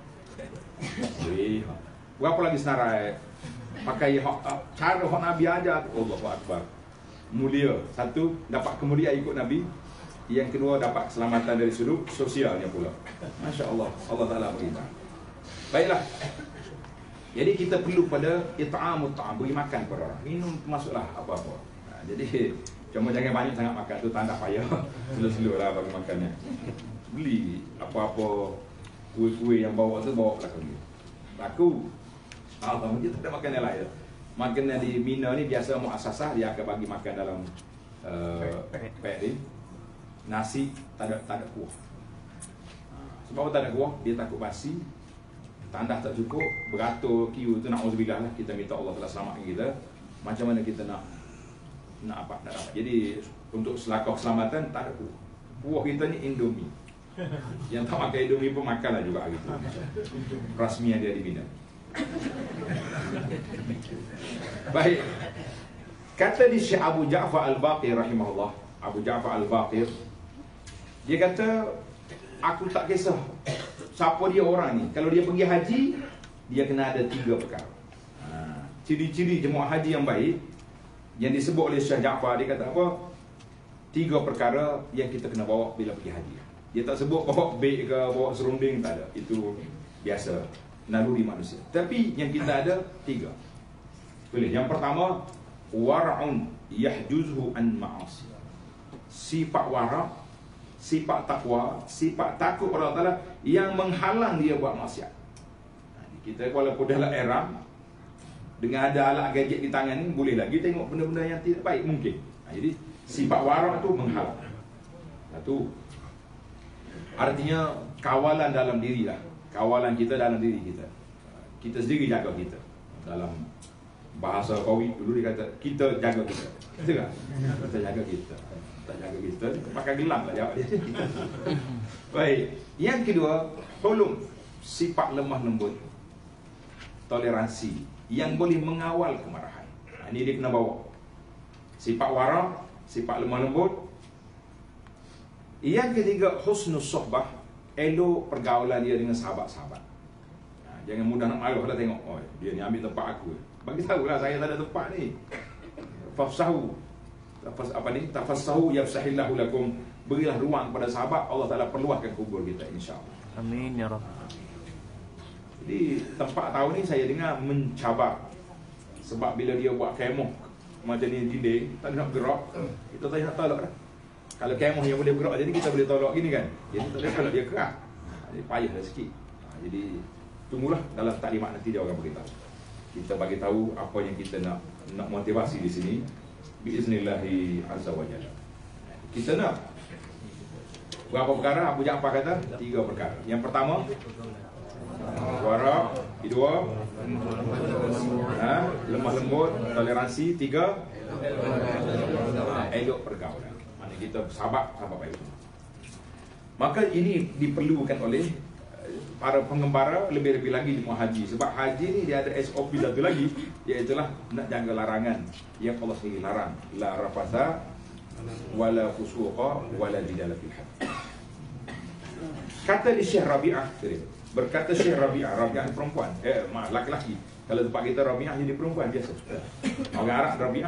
Berapa lagi senarai pakai hak, cara hak Nabi ajar. Allahu Akbar. Mulia. Satu, dapat kemuliaan ikut Nabi. Yang kedua, dapat keselamatan dari sudut sosialnya pula. Masya Allah. Allah Ta'ala beritahu. Baiklah. Jadi kita perlu pada it'amut ta'am, beri makan kepada orang. Minum masuklah apa-apa. Nah, jadi cuma jangan banyak sangat makan tu tanda payah. Selu-selu lah bagi makannya. Beli apa-apa kuih-kuih yang bawa tu bawa belakang dia. Laku. Allah mungkin tak ada makan yang lain. Makanan di Mina ni biasa muasasah dia akan bagi makan dalam uh, pek ni. Nasi tak ada tak ada kuah. Sebab tak ada kuah, dia takut basi. Tandah tak cukup, beratur kiu tu na'udzubillah lah, kita minta Allah Taala selamatkan kita. Macam mana kita nak nak apa nak dapat. Jadi untuk selakau keselamatan tak ada kuah. Kuah kita ni Indomie. Yang tak makan Indomie pun makanlah juga hari tu. Rasmiah dia di Mina. Baik. Kata di Syekh Abu Ja'far Al-Baqir rahimahullah, Abu Ja'far Al-Baqir, dia kata aku tak kisah siapa dia orang ni. Kalau dia pergi haji, dia kena ada tiga perkara. Ha, ciri-ciri jemaah haji yang baik yang disebut oleh Syekh Ja'far, dia kata apa? Tiga perkara yang kita kena bawa bila pergi haji. Dia tak sebut bawa beg ke, bawa serunding, tak ada. Itu biasa naluri manusia. Tapi yang kita ada tiga. Boleh. Yang pertama, wara'un yahjuzhu an ma'asi. Sifat wara', sifat takwa, sifat takut pada Allah Ta'ala yang menghalang dia buat maksiat. Kita walaupun dalam ihram dengan ada alat gadget di tangan ni, boleh lagi tengok benda-benda yang tidak baik mungkin. Jadi sifat wara' tu menghalang. Satu, artinya kawalan dalam diri lah. Kawalan kita dalam diri kita. Kita sendiri jaga kita. Dalam bahasa Qawi dulu dia kata, kita jaga kita. Betul tak? Kita jaga kita. Kita jaga kita. Pakai gelang lah jawab dia. Baik. Yang kedua, tolong sifat lemah lembut. Toleransi. Yang boleh mengawal kemarahan. Nah, ini dia kena bawa. Sifat wara', sifat lemah lembut. Yang ketiga, husnus sohbah. Elok pergaulan dia dengan sahabat-sahabat. Ha, jangan mudah nak maluh lah tengok, oh dia ni ambil tempat aku. Bagi tahulah saya tak ada tempat ni. Fafsahu. Tafas apa ni? Tafassahu yafsahillahu lakum. Berilah ruang kepada sahabat, Allah Taala perluaskan kubur kita insya-Allah. Amin ya Rabb. Jadi tempat tahun ni saya dengar mencabar Sebab bila dia buat kemah macam ni dinding, tak nak gerak, kita tak nak tolak dah. Kalau kemah yang boleh bergerak jadi kita boleh tolak gini kan. Jadi tak boleh kalau dia keras. Jadi payahlah sikit. Jadi tunggulah dalam taklimat nanti dia akan beritahu. Kita bagi tahu apa yang kita nak nak motivasi di sini. Biiznillahi azza wa jalla. Kita nak berapa perkara? Abu Ja'far kata tiga perkara. Yang pertama, wara, kedua, ha, lemah lembut, toleransi, tiga, ha, elok pergaulan. Maksudnya kita sabar, sabar baik. Maka ini diperlukan oleh para pengembara, lebih-lebih lagi di haji. Sebab haji ni dia ada S O P satu lagi, iaitulah nak jaga larangan yang Allah sendiri larang. La rafasa wala fusuqa wala jidala fil hajj. Kata di Syekh Rabi'ah, berkata Syekh Rabi'ah, Rabi'ah perempuan, eh maaf, laki-laki. Kalau tempat kita Rabi'ah jadi perempuan biasa. Orang Arab Rabi'ah.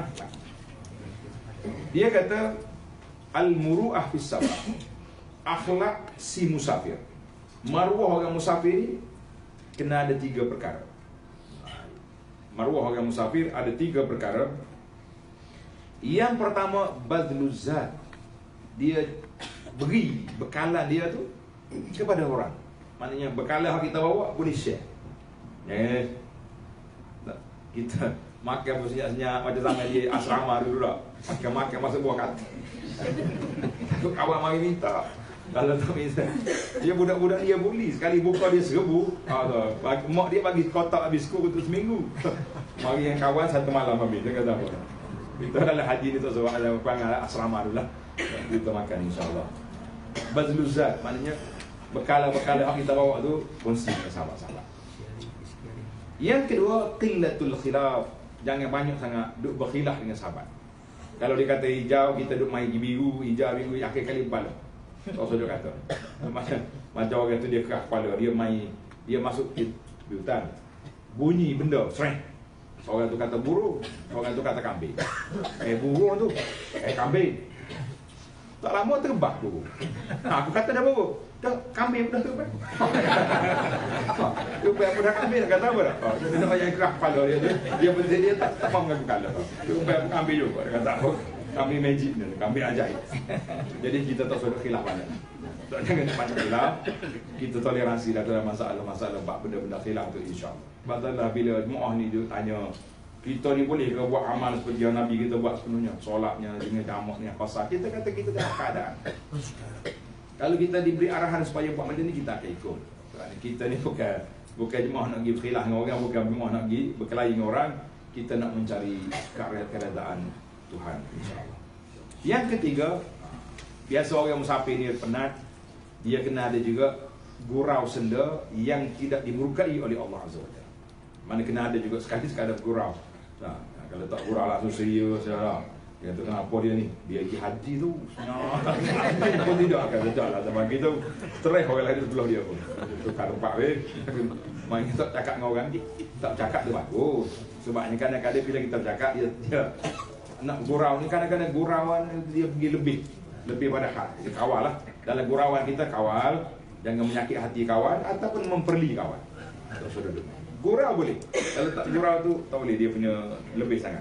Dia kata al-muru'ah fis safar. Akhlak si musafir. Maruah orang musafir ni kena ada tiga perkara. Maruah orang musafir ada tiga perkara. Yang pertama, badluz zat. Dia beri bekalan dia tu kepada orang. Maknanya bekalan yang kita bawa boleh share. Yes. Kita makan bersenyap-senyap macam zaman dia asrama dulu tak. Makan-makan masa buah kata. Takut kawan mari minta. Kalau tak minta, dia budak-budak dia boleh. Sekali buka dia seribu. Allah. Mak dia bagi kotak habis biskut untuk seminggu. Mari yang kawan satu malam habis. Dia kata apa? Kita adalah haji ni tak sebab ada perangai asrama dulu lah. Kita makan insyaAllah. Bazluz zat, maknanya bekal-bekal yang kita bawa tu kongsi dengan sahabat-sahabat. Yang kedua, qillatul khilaf. Jangan banyak sangat duk berkhilaf dengan sahabat. Kalau dia kata hijau, kita duk main biru, hijau, biru, akhir kali bala. Tak usah dia kata. Macam macam orang tu dia keras kepala, dia main, dia masuk di hutan. Bunyi benda, sereng. Orang tu kata burung, orang tu kata kambing. Eh burung tu, eh kambing. Tak lama terbang burung. Ha, aku kata dah burung. Dah kambing dah terbang. Tu biar budak kambing nak kata apa dah? Oh, dia nak yang keras kepala dia tu. Dia betul dia tak tak faham dengan kepala. Tu biar kambing juga dia kata apa? Kambing magic ni, kambing ajaib. Jadi kita tak sudah khilaf banyak. Tak jangan banyak khilaf. Kita toleransi dah dalam masalah-masalah bab benda-benda khilaf tu insya-Allah. Batalah bila muah ni dia tanya, kita ni boleh ke buat amal seperti yang Nabi kita buat sepenuhnya, solatnya dengan jamaknya qasar. Kita kata kita dalam keadaan. Kalau kita diberi arahan supaya buat macam ni, kita akan ikut. Kita ni bukan bukan jemaah nak pergi berkhilaf dengan orang, bukan jemaah nak pergi berkelahi dengan orang. Kita nak mencari keredaan Tuhan insya-Allah. Yang ketiga, biasa orang musafir ni penat, dia kena ada juga gurau senda yang tidak dimurkai oleh Allah Azza wa Jalla. Mana kena ada juga sekali sekadar gurau. Nah, kalau tak gurau langsung serius saja. Dia tu kenapa dia ni? Dia pergi haji tu. Nah, pun tidak akan sedar lah sebab kita stres orang lain sebelah dia pun. Tu kalau pak weh. Main tak cakap dengan orang ni, tak cakap tu bagus. Sebabnya kadang-kadang bila kita cakap dia, dia nak gurau ni kadang-kadang gurauan dia pergi lebih lebih pada hal. Dia kawal lah. Dalam gurauan kita kawal, jangan menyakit hati kawan ataupun memperli kawan. Tak sudah dulu. Gurau boleh. Kalau tak gurau tu tak boleh, dia punya lebih sangat.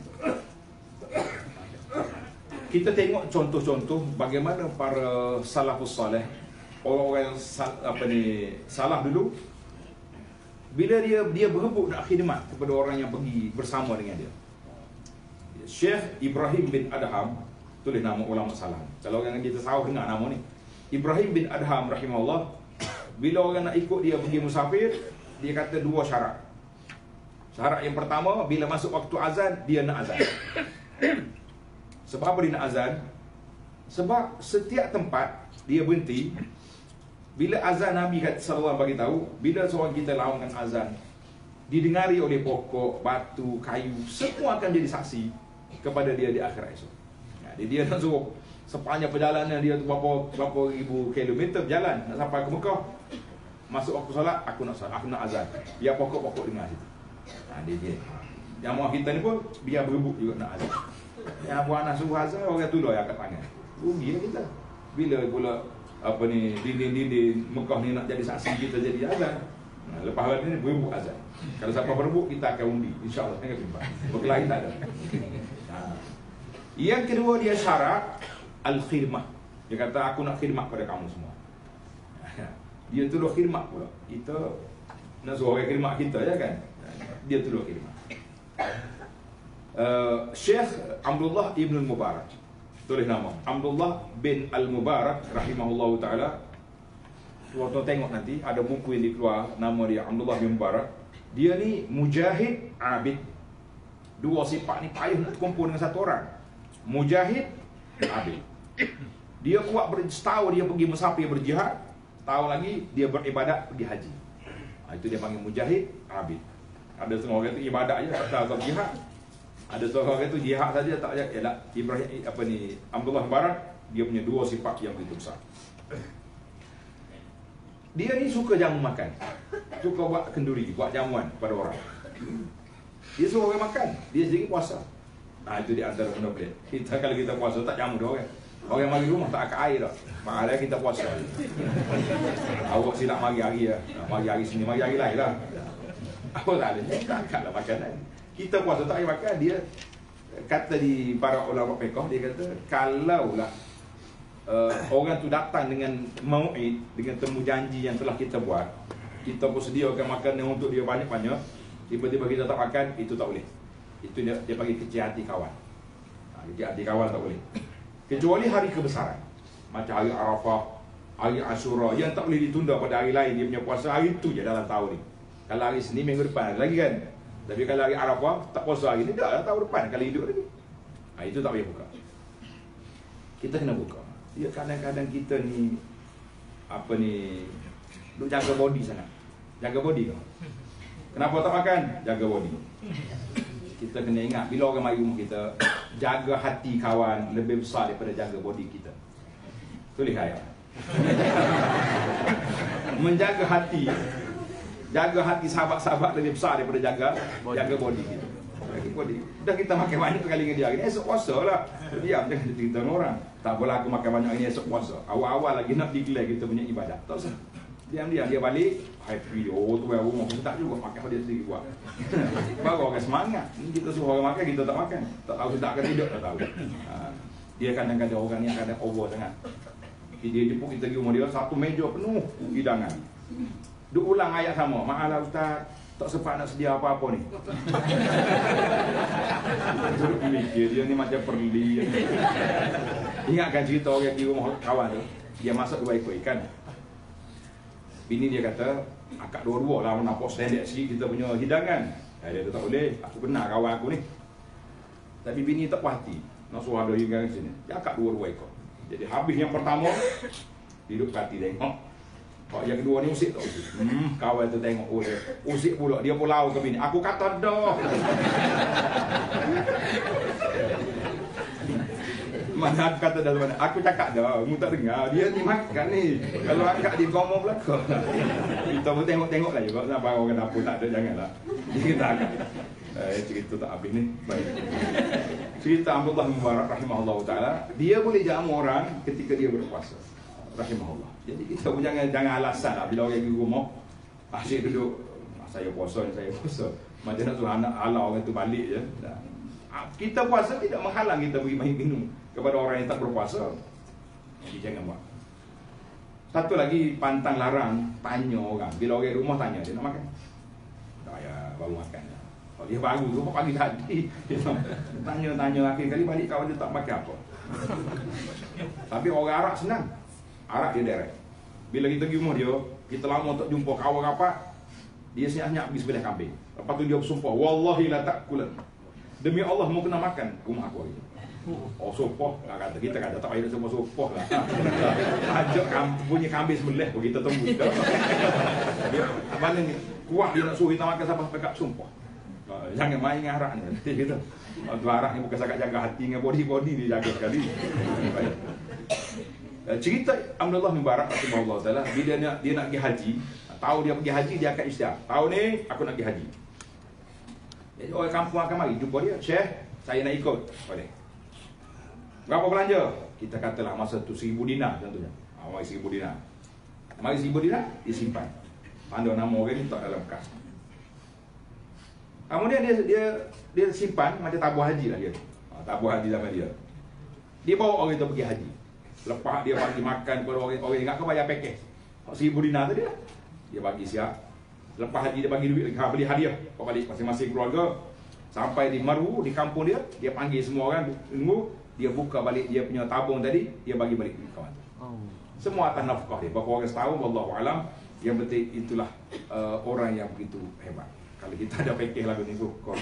Kita tengok contoh-contoh bagaimana para salafus saleh, orang-orang yang sal, apa ni salah dulu, bila dia dia berebut nak khidmat kepada orang yang pergi bersama dengan dia. Syekh Ibrahim bin Adham, tulis nama ulama salah. Kalau orang kita tahu dengar nama ni, Ibrahim bin Adham rahimahullah, bila orang nak ikut dia pergi musafir, dia kata dua syarat. Syarat yang pertama, bila masuk waktu azan, dia nak azan. Sebab apa dia nak azan? Sebab setiap tempat dia berhenti, bila azan Nabi kata sallallahu bagi tahu, bila seorang kita laungkan azan, didengari oleh pokok, batu, kayu, semua akan jadi saksi kepada dia di akhirat esok. Jadi dia nak suruh sepanjang perjalanan dia tu berapa berapa ribu kilometer berjalan nak sampai ke Mekah. Masuk waktu solat, aku nak solat, aku nak azan. Biar pokok-pokok dengar situ. Ha, dia dia. Yang mahu kita ni pun biar berebut juga nak azan. Yang buat anak suruh azan, orang tu dah yang angkat tangan. Rugi lah kita. Bila pula apa ni dinding-dinding Mekah ni nak jadi saksi kita jadi azan. Nah, lepas hari ni berebut azan. Kalau siapa berebut, kita akan undi. InsyaAllah, jangan simpan. Berkelahi tak ada. Nah. Yang kedua dia syarat al-khidmah. Dia kata aku nak khidmat pada kamu semua. Dia tuduh khidmat pula. Kita nak suruh orang khidmat kita ya kan. Dia tuduh khidmat. Uh, Syekh Abdullah Ibn Mubarak, tulis nama Abdullah bin Al-Mubarak rahimahullahu ta'ala. Waktu tengok nanti ada buku yang dikeluar, nama dia Abdullah bin Mubarak. Dia ni mujahid, abid. Dua sifat ni payah nak kumpul dengan satu orang. Mujahid, abid. Dia kuat setahun dia pergi musafir berjihad, tahun lagi dia beribadat pergi haji. Ha, itu dia panggil mujahid, abid. Ada setengah orang itu ibadat je, tak tahu jihad. Ada setengah orang itu jihad saja tak ajak. Ialah Ibrahim apa ni Abdullah Mubarak, dia punya dua sifat yang begitu besar. Dia ni suka jamu makan, suka buat kenduri, buat jamuan pada orang. Dia suruh orang makan, dia sendiri puasa. Nah itu di antara benda pelik. Kita kalau kita puasa tak jamu dah orang. Orang mari rumah tak akan air dah. Malah kita puasa. Awak silap mari hari ya. Mari hari sini, mari hari lain lah. Apa tak ada? Tak akan lah makanan. Kita puasa tak payah makan. Dia kata di para ulama fiqh, dia kata kalaulah uh, orang tu datang dengan mau'id, dengan temu janji yang telah kita buat, kita pun sediakan makanan untuk dia banyak-banyak, tiba-tiba kita tak makan, itu tak boleh. Itu dia, dia panggil kecil hati kawan. Ha, kecil hati kawan tak boleh. Kecuali hari kebesaran, macam hari Arafah, hari Ashura, yang tak boleh ditunda pada hari lain. Dia punya puasa hari itu je dalam tahun ni. Kalau hari Senin minggu depan lagi kan. Tapi kalau hari Arafah tak puasa hari ni, dah tahun depan kalau hidup lagi. Ha, itu tak boleh buka. Kita kena buka. Dia kadang-kadang kita ni apa ni duk jaga body sangat. Jaga body kau. Kenapa tak makan? Jaga body. Kita kena ingat, bila orang mari rumah kita, jaga hati kawan lebih besar daripada jaga body kita. Tulis ayat. Menjaga hati, jaga hati sahabat-sahabat lebih besar daripada jaga body. Jaga body kita. Jaga body. Dah kita makan banyak kali dengan dia hari ni, esok puasa lah. Diam, jangan cerita dengan orang. Tak boleh aku makan banyak ini esok puasa. Awal-awal lagi nak declare kita punya ibadat. Tak usah. Diam-diam dia balik happy. Oh tu yang rumah pun tak juga makan dia sendiri buat. Baru orang semangat. Kita suruh orang makan, kita tak makan. Tak tahu sedap ke tidak, tak tahu. Ha. Dia kadang-kadang orang ni kadang over sangat. Dia jemput kita pergi rumah dia, satu meja penuh hidangan. Duk ulang ayat sama. Maaflah ustaz, tak sempat nak sedia apa-apa ni. Duduk mikir, dia ni macam perli. Ingatkan cerita orang di rumah kawan tu. Dia masuk dua ekor ikan. Bini dia kata, akak dua-dua lah nampak standard sikit kita punya hidangan. Ya, dia kata tak boleh, aku benar kawan aku ni. Tapi bini tak puas hati, nak suruh ada hidangan sini. Dia akak dua-dua ekor. Jadi habis yang pertama, hidup hati tengok. Pak yang kedua ni usik tak usik. Hmm, kawan tu tengok, oh dia usik pula, dia pun lau ke bini. Aku kata dah. Mana aku kata dah mana? Aku cakap dah, kamu tak dengar. Dia ni makan ni. Kalau akak dia ngomong belakang. Kita pun tengok-tengok lah juga. Sampai orang dapur tak ada, janganlah. Dia kata akak. Eh, cerita tak habis ni. Baik. Cerita Abdullah Mubarak rahimahullah ta'ala. Dia boleh jamu orang ketika dia berpuasa. Rahimahullah. Jadi kita pun jangan, jangan alasan lah. Bila orang pergi rumah, asyik duduk. Saya puasa ni, saya puasa. Macam nak suruh anak halau orang tu balik je. Kita puasa tidak menghalang kita beri minum kepada orang yang tak berpuasa. Jadi jangan buat. Satu lagi pantang larang, tanya orang. Bila orang rumah tanya, dia nak makan? Tak ya, baru makan. Kalau dia baru tu, pagi tadi tanya-tanya, akhir kali balik kawan dia tak makan apa. Tapi orang Arab senang. Arab dia direct. Bila kita pergi rumah dia, kita lama tak jumpa kawan rapat, dia senyap-senyap pergi sebelah kambing. Lepas tu dia bersumpah, wallahi la ta'kulan. Demi Allah mau kena makan rumah aku hari. Oh sopoh lah kata. Kita kata tak payah semua sopoh lah. Ajak kampung punya kambing sebelah pun kita tunggu. Mana ni kuat dia nak suruh kita makan sampai pekat sumpah. Jangan main dengan arak ni. Kita tu arak ni bukan sangat jaga hati dengan body-body dia jaga sekali. Baik. Cerita Abdullah Mubarak rahimahullah taala bila dia nak dia nak pergi haji, tahu dia pergi haji dia akan isytiar. Tahun ni aku nak pergi haji. Jadi orang kampung akan mari jumpa dia, Syekh, saya nak ikut. Boleh. Berapa belanja? Kita katalah masa tu seribu dinar contohnya. Ah, mari seribu dinar. Mari seribu dinar, dia simpan. tanda nama orang ni tak dalam kas. Kemudian dia dia dia simpan macam tabung haji lah dia. Ha, tabung haji zaman dia. Dia bawa orang itu pergi haji. Lepas dia bagi makan kepada orang orang ingat kau bayar package. Seribu dinar tu dia. Dia bagi siap. Lepas haji dia bagi duit, ha, beli hadiah. Kau balik masing-masing keluarga. Sampai di Maru, di kampung dia, dia panggil semua orang tunggu, dia buka balik dia punya tabung tadi, dia bagi balik ke kawan. Oh. Semua atas nafkah dia. Berapa orang setahun, wallahu alam. Yang penting itulah uh, orang yang begitu hebat. Kalau kita ada package lagu ni, kau.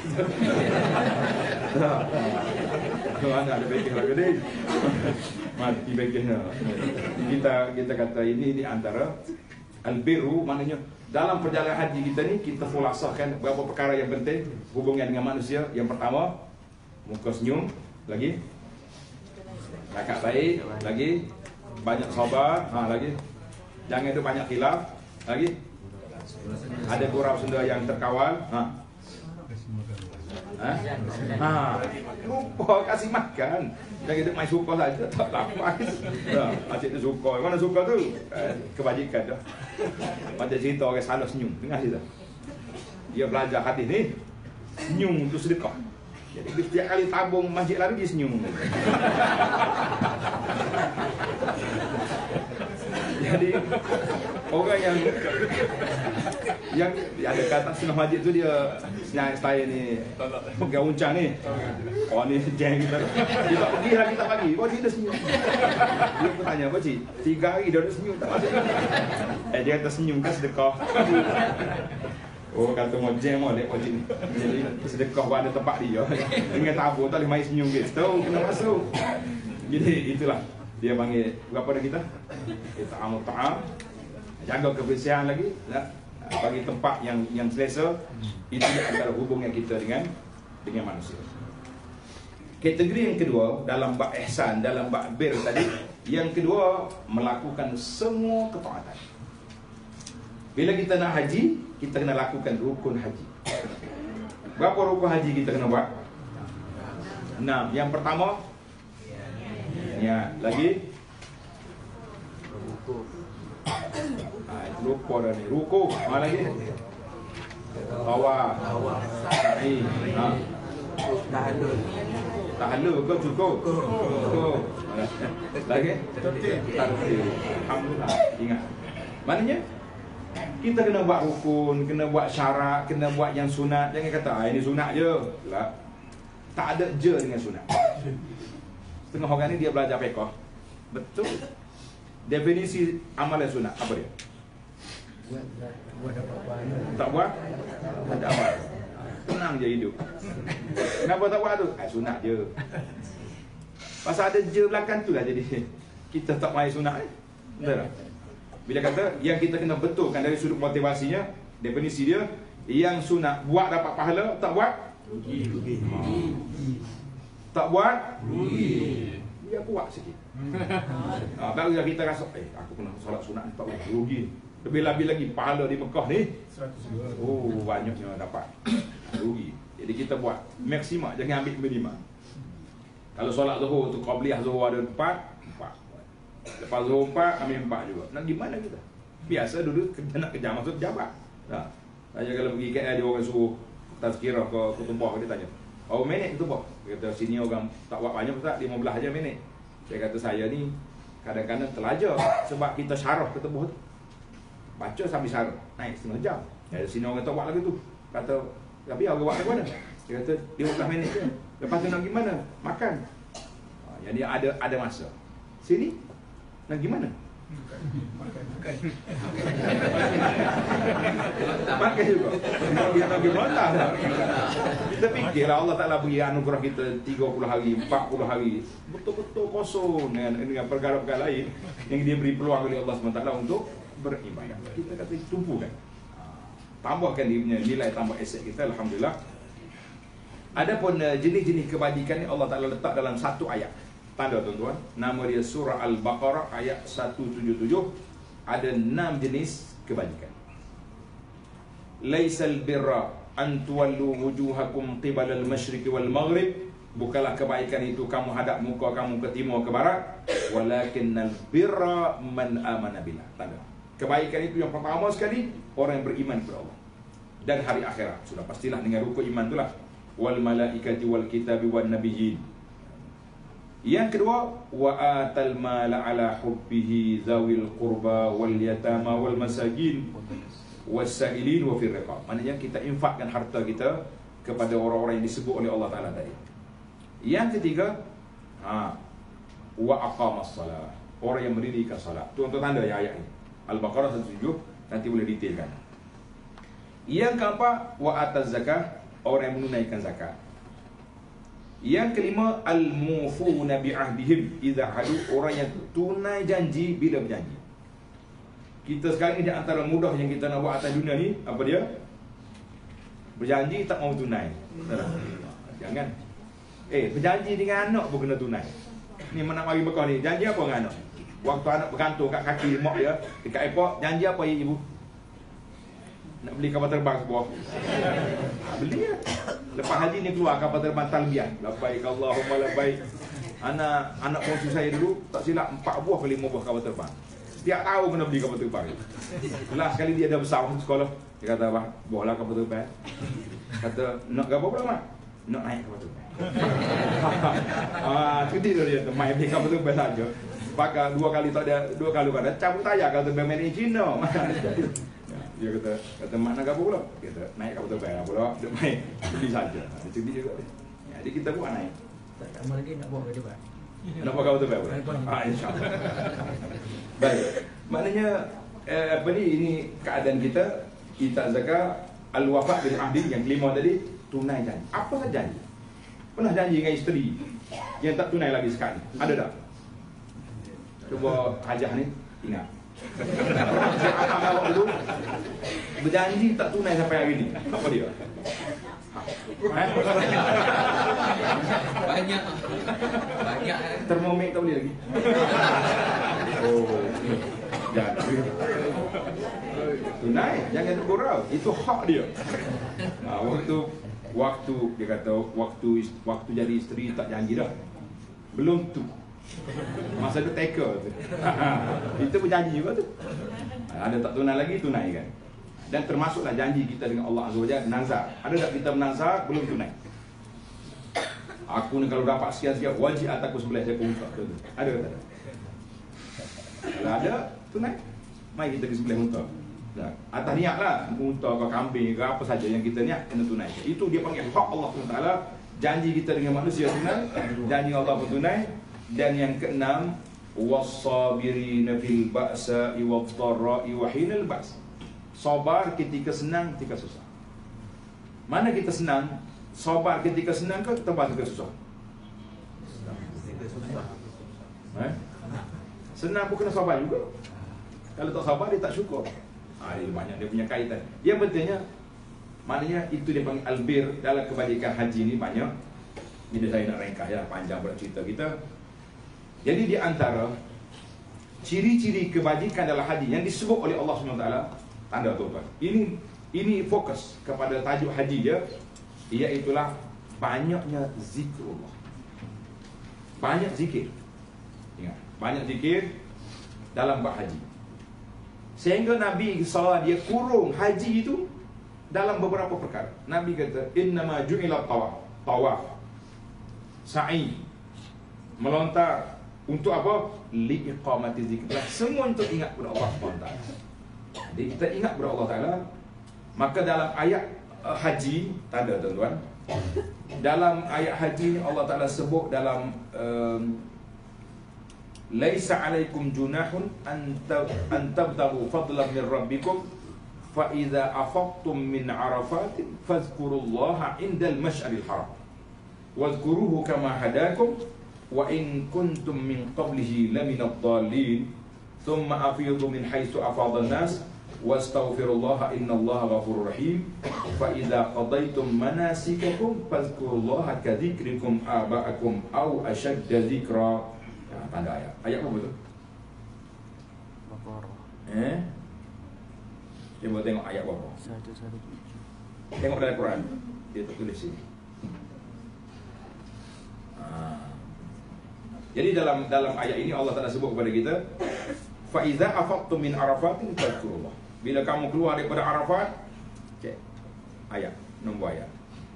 Kalau anda ada package lagu ni, mati package-nya. Kita kita kata ini di antara al-birru, maknanya dalam perjalanan haji kita ni, kita khulasahkan beberapa perkara yang penting hubungan dengan manusia. Yang pertama, muka senyum. Lagi cakap baik. Lagi banyak sabar. Ha, lagi jangan itu banyak khilaf. Lagi ada gurau senda yang terkawal. Ha. Ha? Ha. Lupa kasih makan. Jangan hidup main suka saja, tak lapar. Dah, asyik tu suka. Mana suka tu? Eh, kebajikan dah. Macam cerita orang salah senyum. Dengar cerita. Dia belajar hadis ni, senyum tu sedekah. Jadi setiap kali tabung masjid lalu dia senyum. Jadi orang yang yang ada kat atas masjid tu dia senyap style ni, pegang uncang ni. Oh ni jeng kita. Dia tak pergi lagi tak pagi. Oh dia dah senyum. Dia pun tanya, "Pak cik, tiga hari dah senyum tak masuk?" Eh dia kata senyum kan sedekah. Oh kata mau jeng mau dek wajib ni. Jadi sedekah buat ada tempat dia. Dengan tabur tak boleh main senyum gitu. Tahu kena masuk. Jadi itulah dia panggil berapa dah kita? Kita amal ta'am. Jaga kebersihan lagi, ya. Bagi tempat yang yang selesa. Itu antara hubungan kita dengan dengan manusia. Kategori yang kedua dalam bab ihsan, dalam bab bir tadi, yang kedua melakukan semua ketaatan. Bila kita nak haji, kita kena lakukan rukun haji. Berapa rukun haji kita kena buat? Enam. Yang pertama, ya, lagi ruku. Ah, itu lupa dah ni. Ruku. Mana lagi? Tawaf. Sa'i. Ha. Tahallul. Tahallul ke cukup? Cukup. Lagi? Tartib. Alhamdulillah. Ingat. Maknanya kita kena buat rukun, kena buat syarat, kena buat yang sunat. Jangan kata, ah, ini sunat je. Tak. Tak ada je dengan sunat. Setengah orang ni dia belajar fiqh. Betul. Definisi amalan sunat apa dia? Buat, buat apa-apa. Tak buat? Tak ada amal. Tenang je hidup. Kenapa tak buat tu? Ah, sunat je. Pasal ada je belakang tu lah jadi kita tak main sunat ni. Betul tak? Bila kata yang kita kena betulkan dari sudut motivasinya, definisi dia, yang sunat buat dapat pahala, tak buat rugi. Rugi. Tak buat rugi. Dia kuat sikit. Ha, baru kita rasa eh aku kena solat sunat tak boleh rugi. Lebih-lebih lagi pahala di Mekah ni. Oh, banyaknya dapat. Rugi. Jadi kita buat maksimal, jangan ambil minimum. Kalau solat Zuhur tu qabliyah Zuhur ada empat, empat. Lepas Zuhur empat, ambil empat juga. Nak gimana kita? Biasa dulu kita nak kejar masuk pejabat. Nah, tanya kalau pergi K L dia orang suruh tazkirah ke kutubah, dia tanya, "Berapa minit kutubah?" Dia kata sini orang tak buat banyak Ustaz, lima belas aja minit. Saya kata saya ni kadang-kadang telajar sebab kita syarah kutubah tu. Baca sambil syarah, naik setengah jam. Ya, sini orang tak buat lagi tu. Kata, "Tapi orang buat lagu mana?" Dia kata lima belas minit je. Lepas tu nak gimana? Makan. Ha, jadi ada ada masa. Sini nak gimana? Makan, makan. Makan juga. Dia nak pergi melantah tak? Kita fikirlah Allah Ta'ala beri anugerah kita tiga puluh hari, empat puluh hari. Betul-betul kosong dengan, dengan perkara-perkara lain yang dia beri peluang oleh Allah subhanahu wa taala untuk beribadah. Kita kata tumpukan. Tambahkan dia punya nilai, tambah aset kita, alhamdulillah. Adapun uh, jenis-jenis kebajikan ni Allah Ta'ala letak dalam satu ayat. Tanda tuan-tuan, nama dia surah Al-Baqarah ayat seratus tujuh puluh tujuh. Ada enam jenis kebajikan. Laisal birra an tuwallu wujuhakum qibala al-masyriq wal maghrib. Bukanlah kebaikan itu kamu hadap muka kamu ke timur ke barat, walakinnal birra man amana billah. Tanda. Kebaikan itu yang pertama sekali orang yang beriman kepada Allah dan hari akhirat. Sudah pastilah dengan rukun iman itulah. Wal malaikati wal kitabi wan nabiyyin. Yang kedua, wa atal mala ala hubbihi zawil qurba wal yatama wal masakin wasailin wa fir riqab. Maknanya kita infakkan harta kita kepada orang-orang yang disebut oleh Allah Taala tadi. Yang ketiga, ha, wa aqamas salat. Orang yang mendirikan salat. Tu untuk tanda ya ayat ini. Al-Baqarah seratus tujuh, nanti boleh detailkan. Yang keempat, wa ataz zakah, orang yang menunaikan zakat. Yang kelima, al-mufuna bi'ahdihim idza hadu, orang yang tunai janji bila berjanji. Kita sekarang ni di antara mudah yang kita nak buat atas dunia ni, apa dia? Berjanji tak mau tunai. Jangan. Eh, berjanji dengan anak pun kena tunai. Ni mana mari bekal ni, janji apa dengan anak? Waktu anak bergantung kat kaki mak dia dekat airport, janji apa ya ibu? Nak beli kapal terbang sebuah. Beli lah. Lepas haji ni keluar kapal terbang talbiyah. Labbaik Allahumma labbaik. Anak anak bongsu saya dulu tak silap empat buah ke lima buah kapal terbang. Tiap tahun kena beli kapal terbang. Last sekali dia dah besar masuk sekolah. Dia kata, "Abah, buahlah kapal terbang." Kata, "Nak apa pula mak?" "Nak naik kapal terbang." Ah, tu dia dia main beli kapal terbang saja. Pakai dua kali tak ada, dua kali kata cabut tayar kapal terbang made in China. Dia kata, kata mak nak apa pula? Dia kata, naik kapal terbang lah pula. Dia main, beli saja. Dia cerdik juga. Jadi kita buat naik. Tak lama lagi nak bawa ke depan. Nak buat kapal terbang pula? Ah, insyaAllah. Baik. Maknanya, eh, apa ni, ini keadaan kita. Kita zakat, al-wafa' bil ahdi, yang kelima tadi, tunai janji. Apa saja janji? Pernah janji dengan isteri yang tak tunai lagi sekali? Ada tak? Cuba hajah ni, ingat. Abang awak dulu berjanji tak tunai sampai hari ni. Apa dia? Ha? Banyak. Banyak. Termomik tak boleh lagi. Oh. Jangan. Tunai, jangan tergurau. Itu hak dia. Nah, waktu waktu dia kata waktu waktu jadi isteri tak janji dah. Belum tu. Masa tu taker tu. Itu berjanji juga tu. Ada tak tunai lagi, tunai kan. Dan termasuklah janji kita dengan Allah Azza wa Jalla, nazar. Ada tak kita menazar belum tunai? Aku ni kalau dapat sekian-sekian wajib atakku sebelah saya pun tak. Ada tak? Kalau ada, tunai. Mari kita ke sebelah unta. Nah, atas niat lah, unta ke kambing ke apa saja yang kita niat kena tunai. Itu dia panggil hak Allah subhanahu wa taala. Janji kita dengan manusia tunai, janji Allah pun tunai. Dan yang keenam, was-sabirina fil ba'sa'i wadh-dharra'i wa hinal ba's. Sabar ketika senang, ketika susah. Mana kita senang? Sabar ketika senang ke sabar ketika susah? Eh? Senang pun kena sabar juga. Kalau tak sabar dia tak syukur. Ah, dia banyak dia punya kaitan. Yang pentingnya, maknanya itu dia panggil albir dalam kebajikan haji ni banyak. Ini saya nak ringkas ya, panjang pula cerita kita. Jadi di antara ciri-ciri kebajikan dalam haji yang disebut oleh Allah subhanahu wa taala, tanda tuan-tuan. Ini ini fokus kepada tajuk haji dia, iaitulah banyaknya zikrullah. Banyak zikir. Ingat, banyak zikir dalam bab haji. Sehingga Nabi sallallahu dia kurung haji itu dalam beberapa perkara. Nabi kata, "Innama ju'ila tawaf." Tawaf. Sa'i. Melontar. Untuk apa? Liiqamati zikrillah. Semua untuk ingat kepada Allah subhanahu wa taala. Jadi kita ingat kepada Allah Taala. Maka dalam ayat uh, haji, tanda tuan-tuan, dalam ayat haji ni Allah Taala sebut dalam um, laisa alaikum junahun an tabtaghu fadlan min rabbikum fa idza afaqtum min arafatin fadhkurullaha indal masy'aril haram wadhkuruhu kama hadakum wa in kuntum min qablihi laminad dhalin thumma afidu min haitsu afadha an-nas wastaghfirullaha innallaha ghafurur rahim fa idza qadaytum manasikakum fadhkurullaha kadzikrikum aba'akum aw ashadda dzikra. Ya, tanda ayat. Ayat apa tu? Baqarah. Eh? Cuba tengok ayat berapa? satu satu tujuh. Tengok dalam Quran. Dia tertulis sini. Ha. Jadi dalam dalam ayat ini Allah Taala sebut kepada kita Fa idza afaqtum min arafatin fadhkurullah. Bila kamu keluar daripada Arafat, cek ayat, nombor ayat.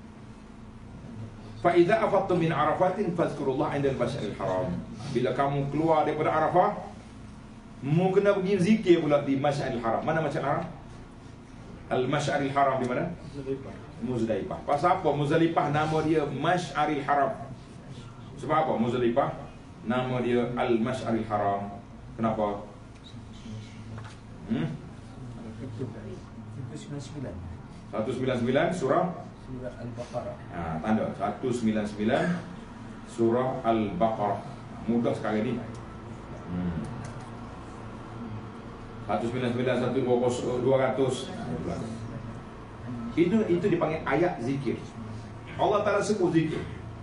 Fa idza afaqtum min arafatin fadhkurullah 'inda al-mash'aril haram. Bila kamu keluar daripada Arafah, mu kena pergi zikir pula di Mash'aril Haram. Mana Mash'aril Haram? Al-Mash'aril Haram di mana? Muzdalifah. Pasal apa Muzdalifah nama dia Mash'aril Haram? Sebab apa Muzdalifah nama dia Al-Mash'aril Haram? Kenapa? Hmm? seratus sembilan puluh sembilan surah Surah Al-Baqarah. Ha, tanda seratus sembilan puluh sembilan surah Al-Baqarah. Mudah sekali ni. Hmm. seratus sembilan puluh sembilan, seratus dua puluh, dua ratus. Itu itu dipanggil ayat zikir. Allah Taala sebut zikir.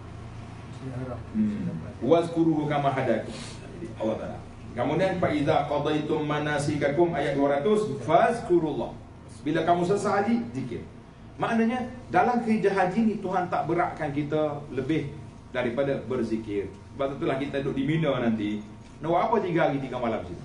Hmm. Wazkuruhu kama hadakum. Allah Taala. Kemudian fa iza qadaitum manasikakum ayat dua ratus fazkurullah. Bila kamu selesai haji, zikir. Maknanya dalam kerja haji ni Tuhan tak beratkan kita lebih daripada berzikir. Sebab itulah kita duduk di Mina nanti. Nak buat apa tiga hari tiga malam situ?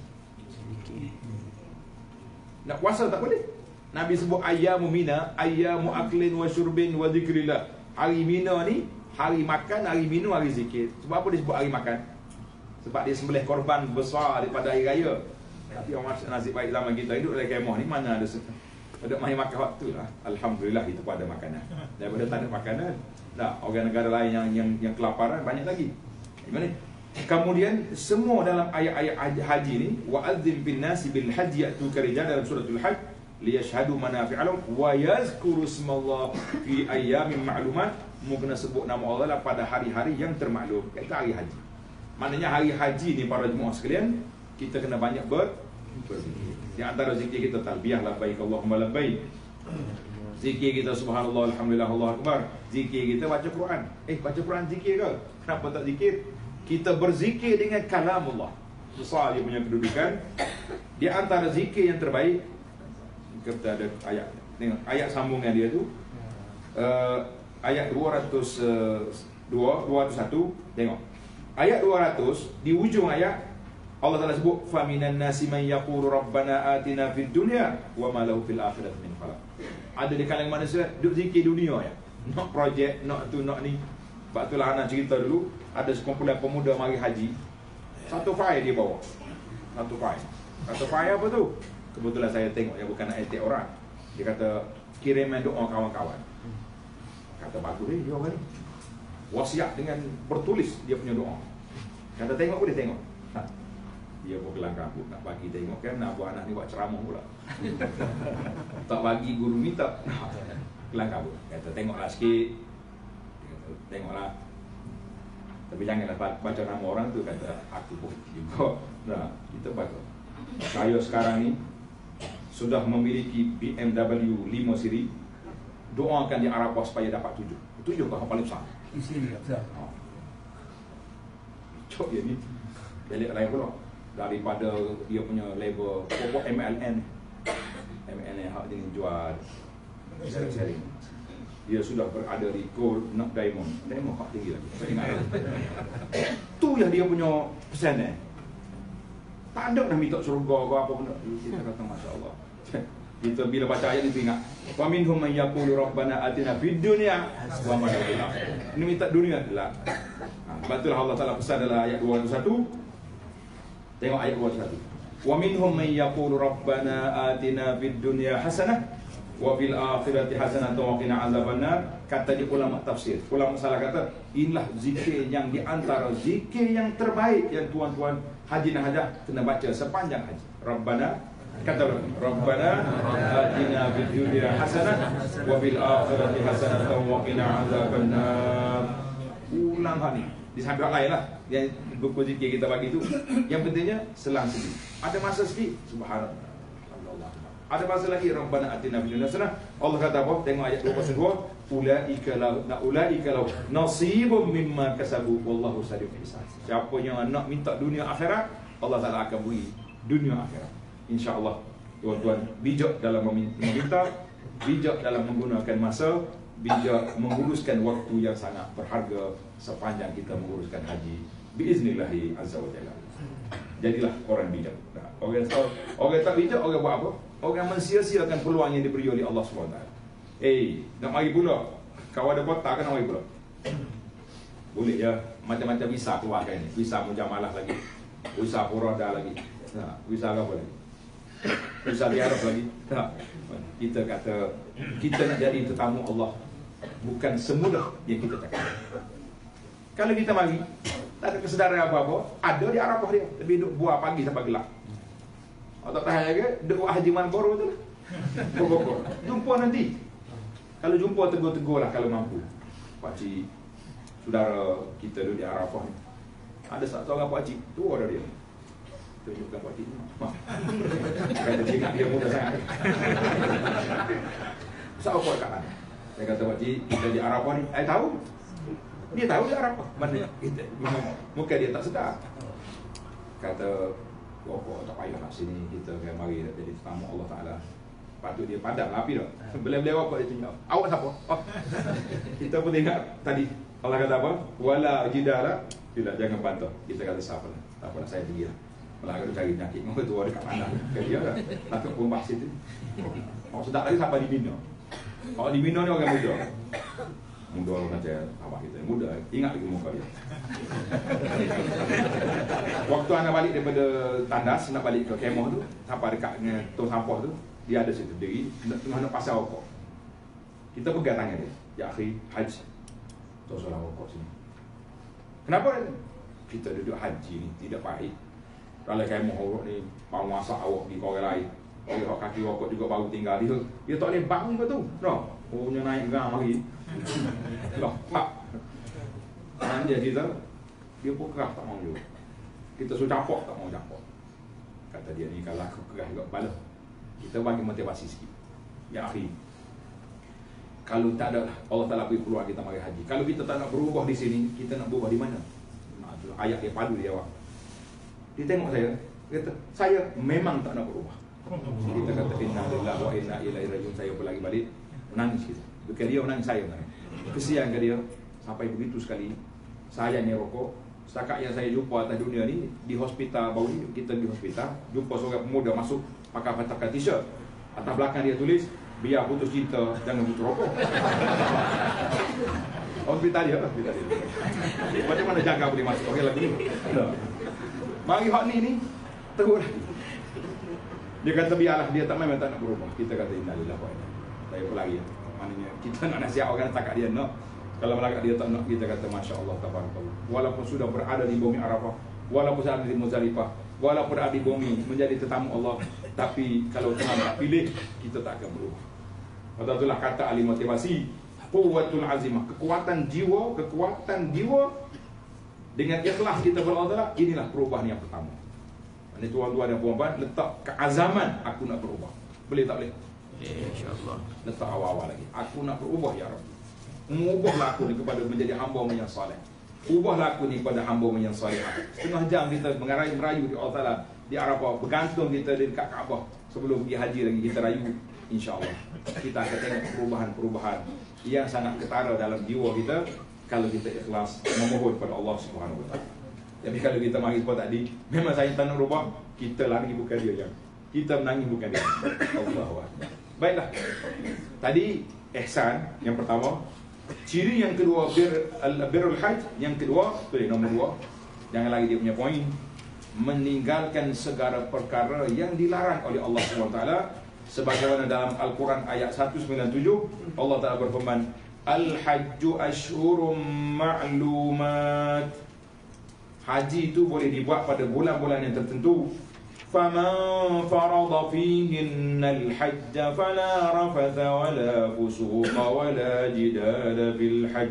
Nak puasa tak boleh. Nabi sebut ayyamu Mina, ayyamu aklin wa syurbin wa zikrillah. Hari Mina ni hari makan, hari minum, hari zikir. Sebab apa dia sebut hari makan? Sebab dia sembelih korban besar daripada hari raya. Tapi orang nasib baik zaman kita hidup dalam kemah ni mana ada ada mai makan waktu lah. Alhamdulillah itu pada makanan. Daripada tak ada makanan, dah orang negara lain yang yang yang kelaparan banyak lagi. Gimana? Kemudian semua dalam ayat-ayat haji ni wa'adzim bin nasi bil hajji ya'tuka rijal dalam suratul hajj liyashhadu manafi'a lahum wa yazkuru ismallah fi ayyamin ma'lumat. Mu kena sebut nama Allah lah pada hari-hari yang termaklum. Itu hari haji. Maknanya hari haji ni para jemaah sekalian, kita kena banyak ber berzikir. Di antara zikir kita talbiyah labbaik Allahumma labbaik. Zikir kita subhanallah alhamdulillah Allahu akbar. Zikir kita baca Quran. Eh baca Quran zikir ke? Kenapa tak zikir? Kita berzikir dengan kalamullah. Besar dia punya kedudukan. Di antara zikir yang terbaik, kita ada ayat. Tengok ayat sambungan dia tu. Uh, ayat dua ratus dua, dua ratus satu. Tengok. Ayat dua ratus di ujung ayat Allah Taala sebut faminan nasi man yaqulu rabbana atina fid dunya wa ma lahu fil akhirati min khalaq. Ada di kalangan manusia duk zikir dunia ya. Nak projek, nak tu, nak ni. Sebab itulah anak cerita dulu ada sekumpulan pemuda mari haji. Satu file dia bawa. Satu file. Satu file apa tu? Kebetulan saya tengok yang bukan nak etik orang. Dia kata kiriman doa kawan-kawan. Kata bagus ni dia orang ni. Wasiat dengan bertulis dia punya doa. Kata tengok boleh tengok. Ha. Dia pun kelang kabut nak bagi tengok kan, nak buat anak ni buat ceramah pula. Tak bagi guru minta. Kelang kabut. Kata tengoklah sikit. Dia kata tengoklah. Tapi janganlah baca nama orang tu, kata aku pun juga. Nah, kita baca. Saya sekarang ni sudah memiliki B M W lima siri. Doakan di Arafah supaya dapat tujuh. Tujuh kau paling besar. Isi dia besar. Ha. Cok dia ni. Belik lain pula. Daripada dia punya label pokok M L N. M L N hak dia jual sharing-sharing. Dia sudah berada di gold, not diamond. Diamond hak tinggi lagi. Saya ingat. Tu yang dia punya pesan eh. Tak ada dah minta surga ke apa benda. Kita kata masya-Allah. Kita bila baca ayat itu ingat wa minhum man yaqulu rabbana atina fid dunya wa ma lahu fil akhirah. Ini minta dunia lah. Ha, betul Allah Taala pesan dalam ayat dua ratus satu. Tengok ayat dua ratus satu. Wa minhum man yaqulu rabbana atina fid dunya hasanah wa fil akhirati hasanah wa qina azabannar. Kata di ulama tafsir. Ulama salah kata inilah zikir yang di antara zikir yang terbaik yang tuan-tuan haji dan hajah kena baca sepanjang haji. Rabbana kata Rabbana atina fid dunya hasanah wa fil akhirati hasanah wa qina azabannar. Ulang hal ni di sahabat lain lah yang buku zikir kita bagi tu. Yang pentingnya selang sedih. Ada masa sedih subhanallah. Ada masa lagi Rabbana atina fid dunya hasanah. Allah kata apa? Tengok ayat dua puluh dua. Ulaika lahu na ulaika lahu nasibum mimma kasabu wallahu sari'ul hisab. Siapa yang nak minta dunia akhirat, Allah Taala akan beri dunia akhirat. InsyaAllah tuan-tuan bijak dalam meminta, bijak dalam menggunakan masa, bijak menguruskan waktu yang sangat berharga sepanjang kita menguruskan haji biiznillahi azza wa jalla. jadilah orang bijak. Nah, orang tahu, orang tak bijak, orang buat apa? Orang mensia-siakan peluang yang diberi oleh Allah subhanahu wa taala. Eh, nak mari pula. Kau ada kotak kan nak mari pula. Boleh je, macam-macam visa keluarkan ni. Visa mujamalah lagi. Visa purada lagi. Nah, visa apa lagi? Visa diarab lagi. Nah, kita kata kita nak jadi tetamu Allah bukan semudah yang kita cakap. Kalau kita mari tak ada kesedaran apa-apa, ada di Arafah dia, lebih duduk buah pagi sampai gelap. Kalau tak tahan lagi, duduk Haji Malboro tu lah. Pokok-pokok. Jumpa nanti. Kalau jumpa tegur-tegur lah kalau mampu. Pakcik, saudara kita duduk di Arafah ni. Ada satu orang pakcik, tu ada dia. Tunjukkan pakcik ni. Kata cingak dia muda sangat. Usah apa dekat mana. Saya kata pakcik, kita di Arafah ni, saya tahu. Dia tahu dia Arafah. Mana kita, muka dia tak sedar. Kata, oh, tak payah nak sini, kita akan mari jadi tetamu Allah Ta'ala. Patut dia padam lah api tak. Beliau-beliau apa dia tunjuk. Awak siapa? Oh. Kita pun ingat tadi Allah kata apa? Wala jidara. Tidak, jangan bantah. Kita kata siapa lah. Tak apa lah, saya pergi lah. Malah kalau cari penyakit, orang tua dekat mana. Kan dia lah. Takut pun bahas itu. Awak sedap lagi siapa di Bina. Awak di Bina ni orang muda. Muda orang macam abah kita. Muda. Ingat lagi muka dia. Waktu anda balik daripada tandas, nak balik ke kemah tu, sampai dekat dengan tong sampah tu, dia ada situ diri, tengah nak pasang rokok. Kita pegang tangan dia. Ya akhi, haji. Tak salah rokok sini. Kenapa? Kita duduk haji ni tidak baik. Kalau kemah rokok ni, mau masak awak pergi ke orang lain. Orang kaki rokok juga baru tinggal dia. Dia tak boleh bangun ke tu. No. Punya naik gam lagi. Loh, pak. Dia kita, dia pun kerah tak mau juga. Kita suruh capok tak mau capok. Kata dia ni kalau aku kerah juga bala. Kita bagi motivasi sikit. Ya akhi, kalau tak ada Allah Ta'ala beri peluang kita mari haji. Kalau kita tak nak berubah di sini, kita nak berubah di mana? Nah, tu ayat dia padu dia jawab. Dia tengok saya, dia kata, saya memang tak nak berubah. Kita kata inna lillahi wa inna ilaihi raji'un. Saya pun lagi balik menangis kita. Bukan dia menangis, saya menangis. Kesian ke dia sampai begitu sekali. Sayangnya rokok. Setakat yang saya jumpa atas dunia ni di hospital baru ni, kita di hospital jumpa seorang pemuda masuk pakai patahkan t-shirt. Atas belakang dia tulis, biar putus cinta jangan putus rokok. Hospital dia, hospital dia. Macam mana jaga boleh masuk? Okey lagu ni. Mari hak ni ni terus. Dia kata biarlah, dia tak memang tak nak berubah. Kita kata innalillahi wa inna. Saya pun lagi. Maknanya kita nak nasihat orang setakat dia nak. Kalau malaikat dia tak nak, kita kata Masya Allah tabarakallah. Walaupun sudah berada di bumi Arafah, walaupun sudah ada di Muzdalifah, walaupun ada di bumi menjadi tetamu Allah, tapi kalau Tuhan tak pilih, kita tak akan berubah. Itulah kata ahli motivasi, quwwatul azimah, kekuatan jiwa, kekuatan jiwa dengan ikhlas kita berdoa. Inilah perubahan yang pertama. Ini tuan-tuan dan puan-puan, letak keazaman aku nak berubah. Boleh tak boleh? InsyaAllah. Letak awal-awal lagi. Aku nak berubah ya Rabbi. Mengubahlah aku ni kepada menjadi hamba yang saleh. Ubahlah aku ni kepada hamba yang saleh. Setengah jam kita mengarai merayu di Allah Ta'ala di Arafah, bergantung kita di dekat Kaabah. Sebelum pergi haji lagi kita rayu, insya-Allah kita akan tengok perubahan-perubahan yang sangat ketara dalam jiwa kita kalau kita ikhlas memohon kepada Allah Subhanahu Wa Taala. Jadi kalau kita mari seperti tadi, memang saya tak nak berubah, kita lari bukan dia yang. Kita menangis bukan dia. Allahu Akbar. Baiklah. Tadi ihsan yang pertama. Ciri yang kedua, bir, birrul hajj. Yang kedua, pilih nombor dua. Jangan lagi dia punya poin. Meninggalkan segala perkara yang dilarang oleh Allah subhanahu wa taala. Sebagaimana dalam Al-Quran ayat seratus sembilan puluh tujuh, Allah Ta'ala berfirman, Al-hajju ashhurum ma'lumat. Haji itu boleh dibuat pada bulan-bulan yang tertentu. فَمَنْ فَرَضَ فِيهِنَّ الْحَجَّ فَلَا رَفَثَ وَلَا فُسُوقَ وَلَا جِدَالَ فِي الْحَجِّ.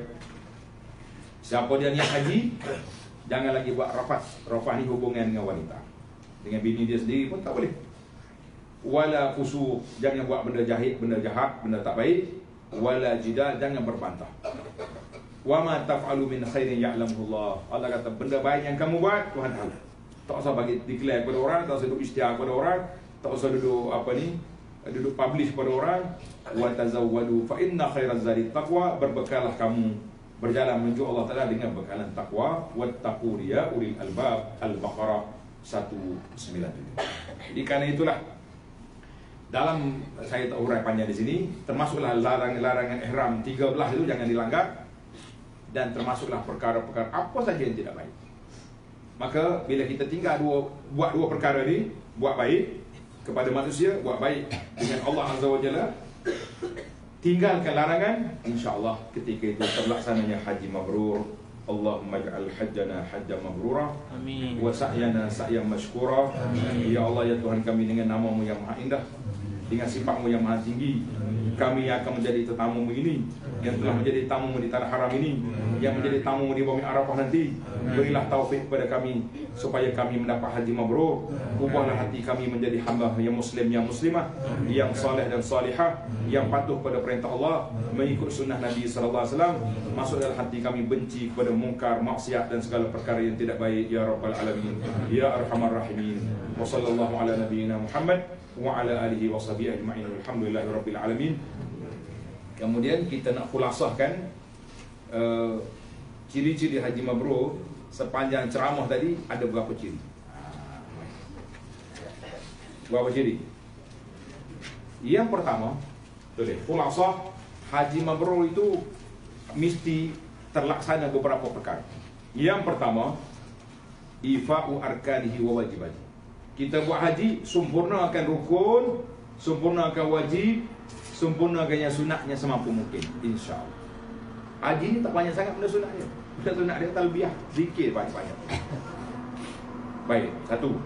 Siapa dia niat haji, jangan lagi buat rafat. Rafat ni hubungan dengan wanita, dengan bini dia sendiri pun tak boleh. Wala fusuq, jangan buat benda jahit, benda jahat, benda tak baik. Wala jidal, jangan berbantah. Wa ma taf'alu min khairin ya'lamuhu Allah. Allah kata benda baik yang kamu buat Tuhan tahu. Tak usah bagi declare kepada orang, tak usah duduk isytiar kepada orang, tak usah duduk apa ni, duduk publish kepada orang. Wa tazawwadu fa inna khairaz zadi taqwa. Berbekallah kamu berjalan menuju Allah Taala dengan bekalan takwa. Wattaqu ya ulil albab. Al-Baqarah seratus sembilan puluh tujuh. Jadi kerana itulah, dalam saya tak urai panjang di sini, termasuklah larangan-larangan ihram tiga belas itu jangan dilanggar, dan termasuklah perkara-perkara apa saja yang tidak baik. Maka bila kita tinggal dua, buat dua perkara ni, buat baik kepada manusia, buat baik dengan Allah Azza wa Jalla, tinggalkan larangan, insya-Allah ketika itu terlaksananya haji mabrur. Allahumma ja'al hajjana hajjan mabrura, amin, wa sa'yana sa'yan mashkura, amin. Ya Allah, ya Tuhan kami, dengan nama-Mu yang maha indah, dengan sifat-Mu yang maha tinggi, kami akan menjadi tetamu-Mu ini, yang telah menjadi tamu-Mu di tanah haram ini, yang menjadi tamu-Mu di bumi Arafah nanti. Berilah taufik kepada kami supaya kami mendapat haji mabrur. Ubahlah hati kami menjadi hamba yang muslim, yang muslimah, yang saleh dan salihah, yang patuh pada perintah Allah, mengikut sunnah Nabi sallallahu alaihi wasallam. Masuk dalam hati kami benci kepada mungkar, maksiat dan segala perkara yang tidak baik, ya rabbal alamin, ya arhamar rahimin. Wa sallallahu ala nabiyyina Muhammad wa ala alihi wa sahbihi ajma'in. Alhamdulillahi rabbil alamin. Kemudian kita nak khulasahkan uh, ciri-ciri haji mabrur. Sepanjang ceramah tadi ada berapa ciri? Berapa ciri? Yang pertama, boleh khulasah, haji mabrur itu mesti terlaksana beberapa perkara. Yang pertama, ifa'u arkanihi wa wajibati. Kita buat haji, sempurnakan rukun, sempurnakan wajib, sempurnakan yang sunatnya semampu mungkin, insya-Allah. Haji ni tak banyak sangat benda sunat dia. Benda sunat dia talbiyah, zikir banyak-banyak. Baik, satu.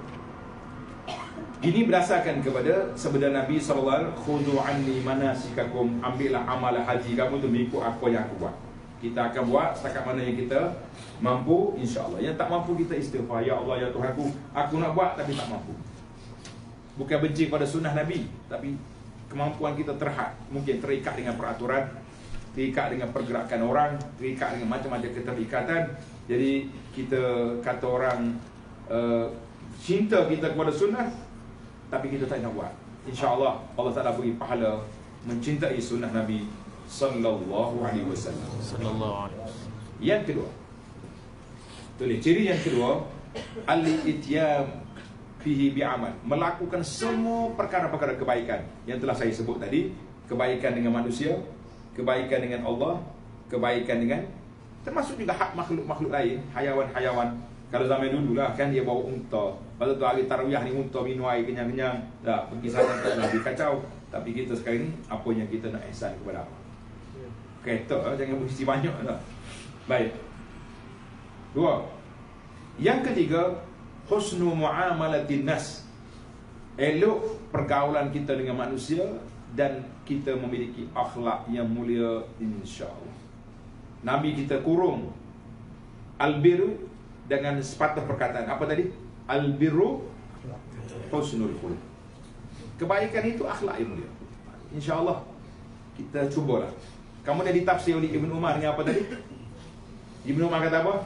Ini berdasarkan kepada sabda Nabi sallallahu alaihi wasallam, khudhu anni manasikakum, ambillah amalan haji kamu tu mengikut apa yang aku buat. Kita akan buat setakat mana yang kita mampu, insya-Allah. Yang tak mampu kita istighfar, ya Allah, ya Tuhanku, aku nak buat tapi tak mampu. Bukan benci pada sunnah Nabi, tapi kemampuan kita terhad, mungkin terikat dengan peraturan, terikat dengan pergerakan orang, terikat dengan macam-macam keterikatan. Jadi kita kata orang uh, cinta kita kepada sunnah, tapi kita tak nak buat. InsyaAllah Allah Ta'ala beri pahala mencintai sunnah Nabi Sallallahu Alaihi Wasallam. Sallallahu Alaihi Wasallam. Yang kedua, tulis ciri yang kedua, al-ityam fihi bi'amal, melakukan semua perkara-perkara kebaikan yang telah saya sebut tadi. Kebaikan dengan manusia, kebaikan dengan Allah, kebaikan dengan, termasuk juga hak makhluk-makhluk lain, hayawan-hayawan. Kalau zaman dulu lah kan dia bawa unta, pada tu hari tarawih ni unta minum air kenyang-kenyang, dah pergi sana tak lebih kacau. Tapi kita sekarang ni, apa yang kita nak ihsan kepada apa? Kereta lah, jangan berisi banyak lah. Baik. Dua. Yang ketiga, husnu muamalatin nas, elok pergaulan kita dengan manusia, dan kita memiliki akhlak yang mulia, insya-Allah. Nabi kita kurung al-birru dengan sepatah perkataan. Apa tadi? Al-birru husnul khuluq. Kebaikan itu akhlak yang mulia. Insya-Allah kita cubalah. Kamu dah ditafsir oleh Ibn Umar dengan apa tadi? Ibn Umar kata apa?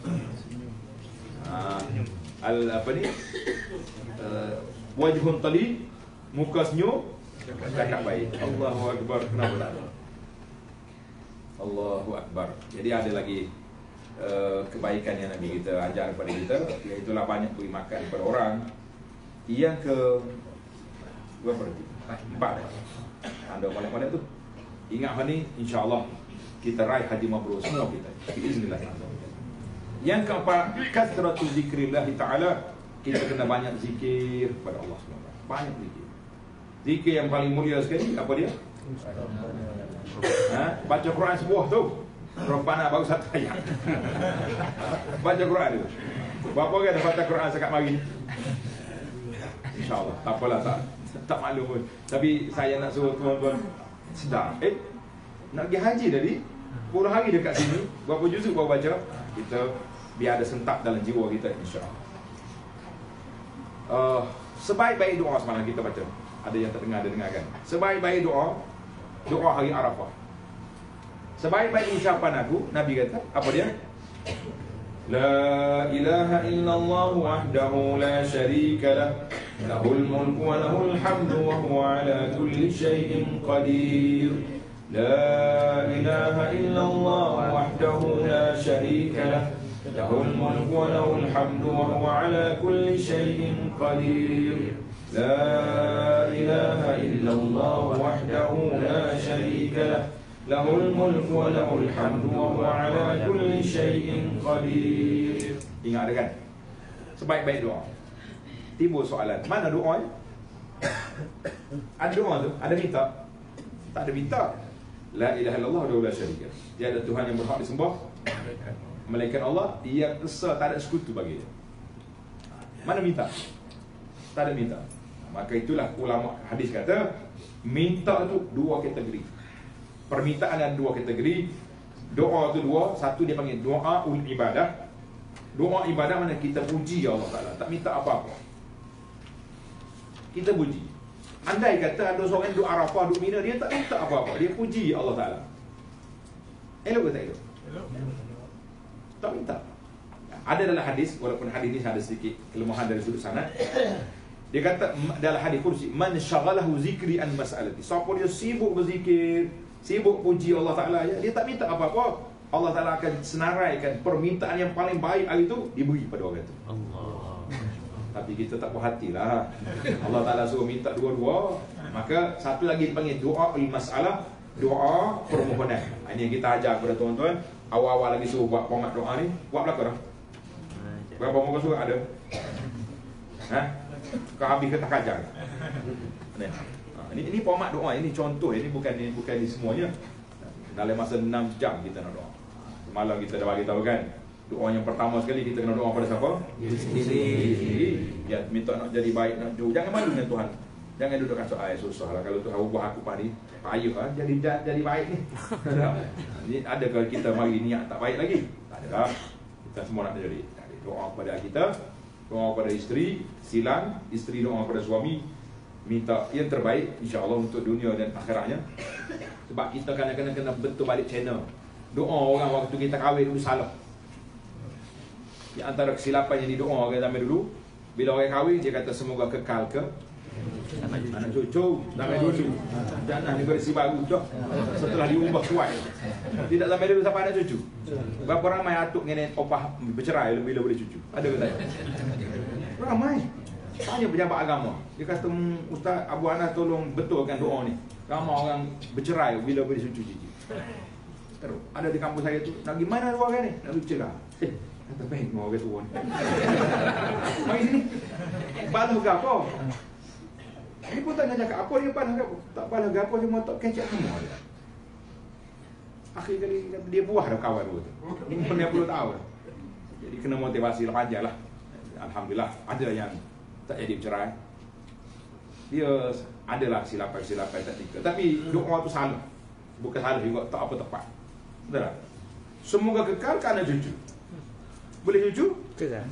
Ha, al apa ni? Uh, wajhun talib, muka senyum, cakap baik. Allahu akbar. Kenapa tak? Allahu akbar. Jadi ada lagi uh, kebaikan yang Nabi kita ajar kepada kita, iaitulah banyak beri makan kepada orang. Yang ke berapa berarti? Empat. Anda balik-balik tu. Ingat hal ni, insya-Allah kita raih haji mabrur semua kita. Bismillah. Yang keempat, kasratu zikrillah taala, kita kena banyak zikir kepada Allah subhanahu wa taala. Banyak zikir. Zikir yang paling mulia sekali apa dia? Ha? Baca Quran sebuah tu. Rabbana baru satu ayat. Baca Quran tu. Berapa orang dah baca Quran sekat mari? InsyaAllah. Tak apalah, tak, tak maklum pun. Tapi saya nak suruh tuan-tuan sedar. Eh, nak pergi haji tadi, sepuluh hari dekat sini, berapa juzuk baru baca? Kita biar ada sentak dalam jiwa kita, insyaAllah. Uh, sebaik-baik doa semalam kita baca. Ada yang terdengar, ada dengar kan? Sebaik-baik doa, doa hari Arafah. Sebaik-baik ucapan aku, Nabi kata, apa dia? La ilaha illallah wahdahu la syarika lah, lahul mulku wa lahul hamdu wa huwa ala kulli syai'in qadir. La ilaha illallah wahdahu la syarika lah, lahul mulku wa lahul hamdu wa huwa ala kulli syai'in qadir. La ilaha illallah wahdahu la syarika lah, lahul mulku wa lahul hamdu wa huwa ala kulli syai'in qadir. Ingat ada kan? Sebaik-baik doa. Timbul soalan, mana doa ni? Ada doa tu? Ada minta? Tak ada minta. La ilaha illallah wa la syarika lah. Tiada Tuhan yang berhak disembah melainkan Allah, yang esa, tak ada sekutu bagi dia. Mana minta? Tak ada minta. Maka itulah ulama hadis kata, minta tu dua kategori. Permintaan ada dua kategori. Doa tu dua. Satu dia panggil doa ul ibadah. Doa ibadah mana kita puji Allah Ta'ala, tak minta apa-apa, kita puji. Andai kata ada seorang duduk Arafah, duduk Mina, dia tak minta apa-apa, dia puji Allah Ta'ala, elok ke tak elok? Tak minta. Ada dalam hadis, walaupun hadis ni ada sedikit kelemahan dari sudut sanad. Dia kata dalam hadis kursi, man syaghalahu zikri an mas'alati. Siapa dia sibuk berzikir, sibuk puji Allah Ta'ala, ya, dia tak minta apa-apa, Allah Ta'ala akan senaraikan permintaan yang paling baik hari itu diberi pada orang itu. Allah. Tapi kita tak puas hatilah. Allah Ta'ala suruh minta dua-dua. Maka satu lagi dipanggil doa al-mas'alah, doa permohonan. Ini yang kita ajar kepada tuan-tuan. Awal-awal lagi suruh buat format doa ni, buat belakang. Berapa muka surah ada? Ha? Kau habis ke tak ajar? Ini ini format doa, ini contoh, ini bukan ini bukan ini semuanya. Dalam masa enam jam kita nak doa. Semalam kita dah bagi tahu kan, doa yang pertama sekali kita kena doa pada siapa? Diri sendiri. Ya, minta nak jadi baik, nak jauh. Jangan malu dengan Tuhan. Jangan duduk kata, "Ai susah lah kalau Tuhan ubah aku pagi, payah ah jadi jadi baik ni." Ni adakah kita mari niat tak baik lagi? Tak ada dah. Kita semua nak jadi. Doa kepada kita, doa kepada isteri, silang, isteri doa kepada suami, minta yang terbaik insya-Allah untuk dunia dan akhiratnya. Sebab kita kadang-kadang kena betul balik channel. Doa orang waktu kita kahwin dulu salah. Di antara kesilapan yang didoa orang zaman dulu, bila orang kahwin dia kata semoga kekal ke anak, anak cucu, sampai cucu. Jangan ni versi baru dah. Setelah diubah kuat. Tidak sampai dulu sampai anak cucu. Berapa ramai atuk dengan opah bercerai bila boleh cucu? Ada ke tak? Ramai. Tanya pejabat agama. Dia kata, Ustaz Abu Anas tolong betulkan doa ni. Ramai orang bercerai bila boleh cucu cici. Terus ada di kampus saya tu, nak gimana dua orang ni? Nak bercerai. Eh, kata baik mau orang tua ni. Mari sini. Balas ke apa? Dia pun tak nak cakap apa, dia balas ke apa? Tak balas ke apa, dia mau tak kecek semua dia. Akhir kali dia buah dah kawan tu. lima puluh tahun. Jadi kena motivasi lah, ajar lah. Alhamdulillah ada yang tak jadi bercerai. Dia adalah silapan-silapan taktikal. Tapi doa tu salah. Bukan salah juga, tak apa tepat. Betul tak? Semoga kekal kerana cucu. Boleh cucu? Kekal.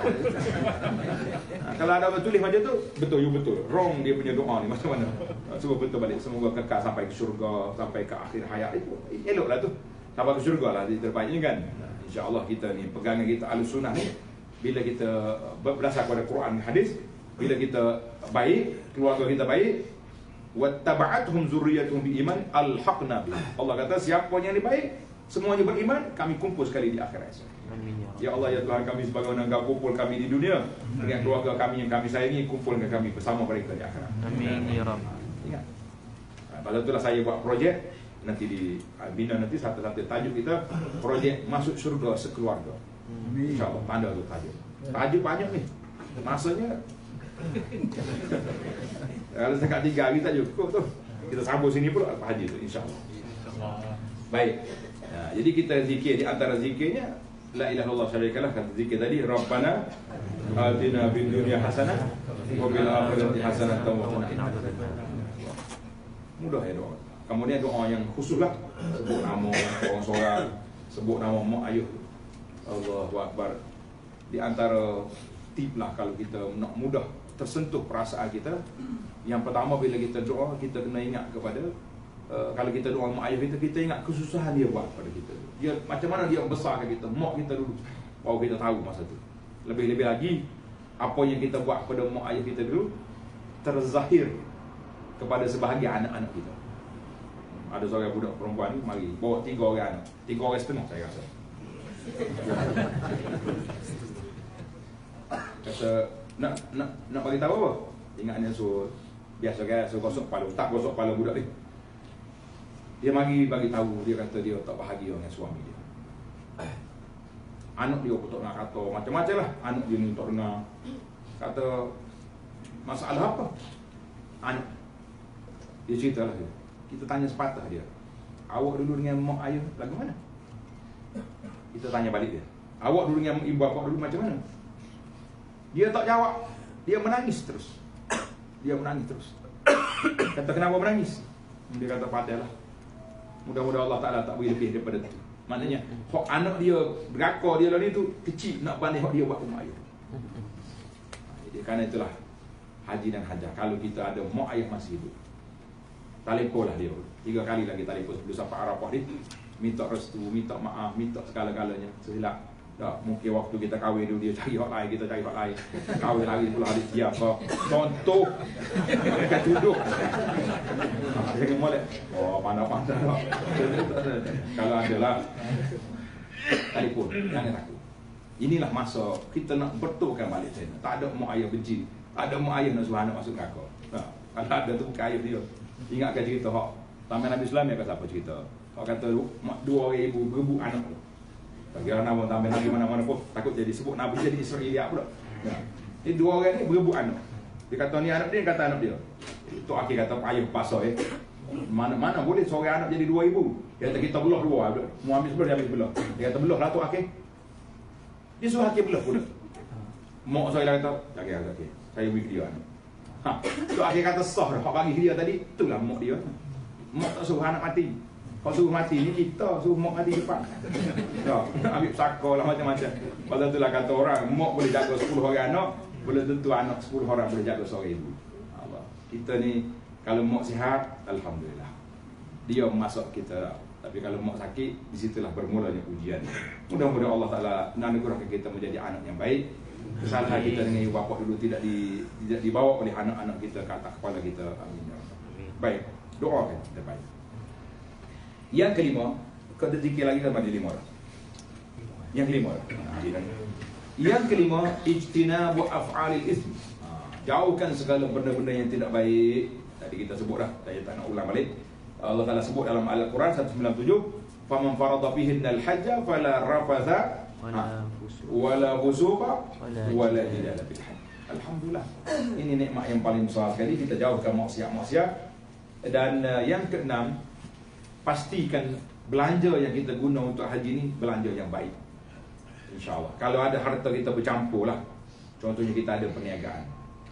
Ha, kalau ada orang tulis macam tu, betul, you betul. Wrong dia punya doa ni macam mana? Cuba betul balik. Semoga kekal sampai ke syurga, sampai ke akhir hayat itu. Eloklah tu. Sampai ke syurga lah, terbaiknya kan. InsyaAllah kita ni, pegangan kita Ahlussunnah ni, bila kita berdasar pada Quran dan hadis, bila kita baik, keluarga kita baik, wattaba'athum zurriyyatuhum biiman alhaqna bihim. Allah kata siapa yang baik, semuanya beriman, kami kumpul sekali di akhirat. Ya Allah, ya Tuhan kami, sebagaimana Engkau kumpul kami di dunia dengan keluarga kami yang kami sayangi, kumpulkan kami bersama mereka di akhirat. Amin ya Rabb. Ingat. Pada itulah saya buat projek nanti di Bina, nanti satu-satu tajuk kita projek masuk syurga sekeluarga. InsyaAllah tanda tu tajuk. Tajuk banyak ni. Masanya kalau sekat tiga hari tak cukup tu. Kita sambung sini pula Pak Haji tu insyaAllah. Baik. Ya, jadi kita zikir, di antara zikirnya la ilaha illallah syarikalah, kata zikir tadi Rabbana atina fid dunya hasanah wa fil akhirati hasanah wa qina adzabannar. Mudah ya doa. Kemudian doa yang khusus lah, sebut nama orang seorang, sebut nama mak ayah. Allahu Akbar. Di antara tip lah kalau kita nak mudah tersentuh perasaan kita, yang pertama bila kita doa, kita kena ingat kepada uh, kalau kita doa mak ayah kita, kita ingat kesusahan dia buat pada kita. Dia macam mana dia besarkan kita, mak kita dulu, baru kita tahu masa tu. Lebih-lebih lagi apa yang kita buat pada mak ayah kita dulu terzahir kepada sebahagian anak-anak kita. Ada seorang budak perempuan ni mari bawa tiga orang anak, tiga orang setengah saya rasa. Kata nak nak nak bagi tahu apa? Ingatnya so biasa kan, so gosok kepala, tak gosok kepala budak ni. Dia mari bagi tahu, dia kata dia tak bahagia dengan suami dia. Anak dia pun tak nak kata macam-macam lah. Anak dia ni tak dengar. Kata masalah apa? Anak dia cerita lah dia. Kita tanya sepatah dia, awak dulu dengan mak ayah lagu mana? Kita tanya balik dia, awak dulu dengan ibu bapa dulu macam mana? Dia tak jawab. Dia menangis terus. Dia menangis terus. Kata kenapa menangis? Dia kata patahlah. Mudah-mudahan Allah Ta'ala tak beri lebih daripada itu. Maknanya hak anak dia berakar dia lah ni tu kecil nak banding hak dia buat mak ayah. Jadi kerana itulah haji dan hajah. Kalau kita ada mak ayah masih hidup, telefon lah dia. Tiga kali lagi telefon sebelum sampai Arafah ni. Minta restu, minta maaf, minta segala-galanya. Sesilap. Tak, mungkin waktu kita kahwin dulu dia cari hak lain, kita cari hak lain. Kahwin lagi pula hari siapa. Contoh. Mereka duduk. Jangan molek. Oh, pandai-pandai tak. Kalau ada lah telefon, jangan takut. Inilah masa kita nak betulkan balik sana. Tak ada mak ayah benci. Tak ada mak ayah nak suruh anak masuk neraka. Nah, kalau ada tu bukan ayah dia. Ingatkan cerita hak Taman Nabi Islam ya, siapa cerita. Hak kata dua orang ibu berebut anak tu. Bagi orang nama Taman Nabi mana-mana pun takut jadi sebut Nabi jadi Israeliat pula. Nah, ini dua orang ni berebut anak. Dia kata ni anak dia, kata anak dia. Itu akhir kata ayah pasal eh. Mana-mana boleh seorang anak jadi dua ibu. Dia kata kita belah dua. Mu ambil sebelah, dia ambil sebelah. Dia kata belah lah tu akhir. Dia suruh akhir belah pula. Mak saya kata, akhir kata akhir. Saya beri dia anak. Ha, tu akhir kata sah dah. Hak bagi dia tadi, itulah mak dia. Mak tak suruh anak mati. Kalau suruh mati ni kita suruh mak mati depan. Ya, ambil sakar lah macam-macam. Pasal itulah kata orang, mak boleh jaga sepuluh orang anak, boleh tentu anak sepuluh orang boleh jaga seorang ibu. Allah. Kita ni kalau mak sihat, alhamdulillah. Dia masuk kita. Tapi kalau mak sakit, disitulah bermulanya ujian. Mudah-mudahan Allah Taala menganugerahkan kita menjadi anak yang baik. Kesalahan kita dengan ibu bapa dulu tidak di, tidak dibawa oleh anak-anak kita ke atas kepala kita. Amin. Baik, doakan kita baik. Yang kelima, kau ada zikir lagi kan pada lima orang. Yang kelima. Yang kelima, ijtinabu af'alil ism. Jauhkan segala benda-benda yang tidak baik. Tadi kita sebut dah, saya tak nak ulang balik. Allah Taala sebut dalam Al-Quran seratus sembilan puluh tujuh, "Faman farada fihinnal hajja fala rafatha wala fusuqa wala jidala fil hajj." Alhamdulillah. Ini nikmat yang paling besar sekali, kita jauhkan maksiat-maksiat. Dan uh, yang keenam, pastikan belanja yang kita guna untuk haji ni belanja yang baik. InsyaAllah. Kalau ada harta kita bercampur lah. Contohnya kita ada perniagaan.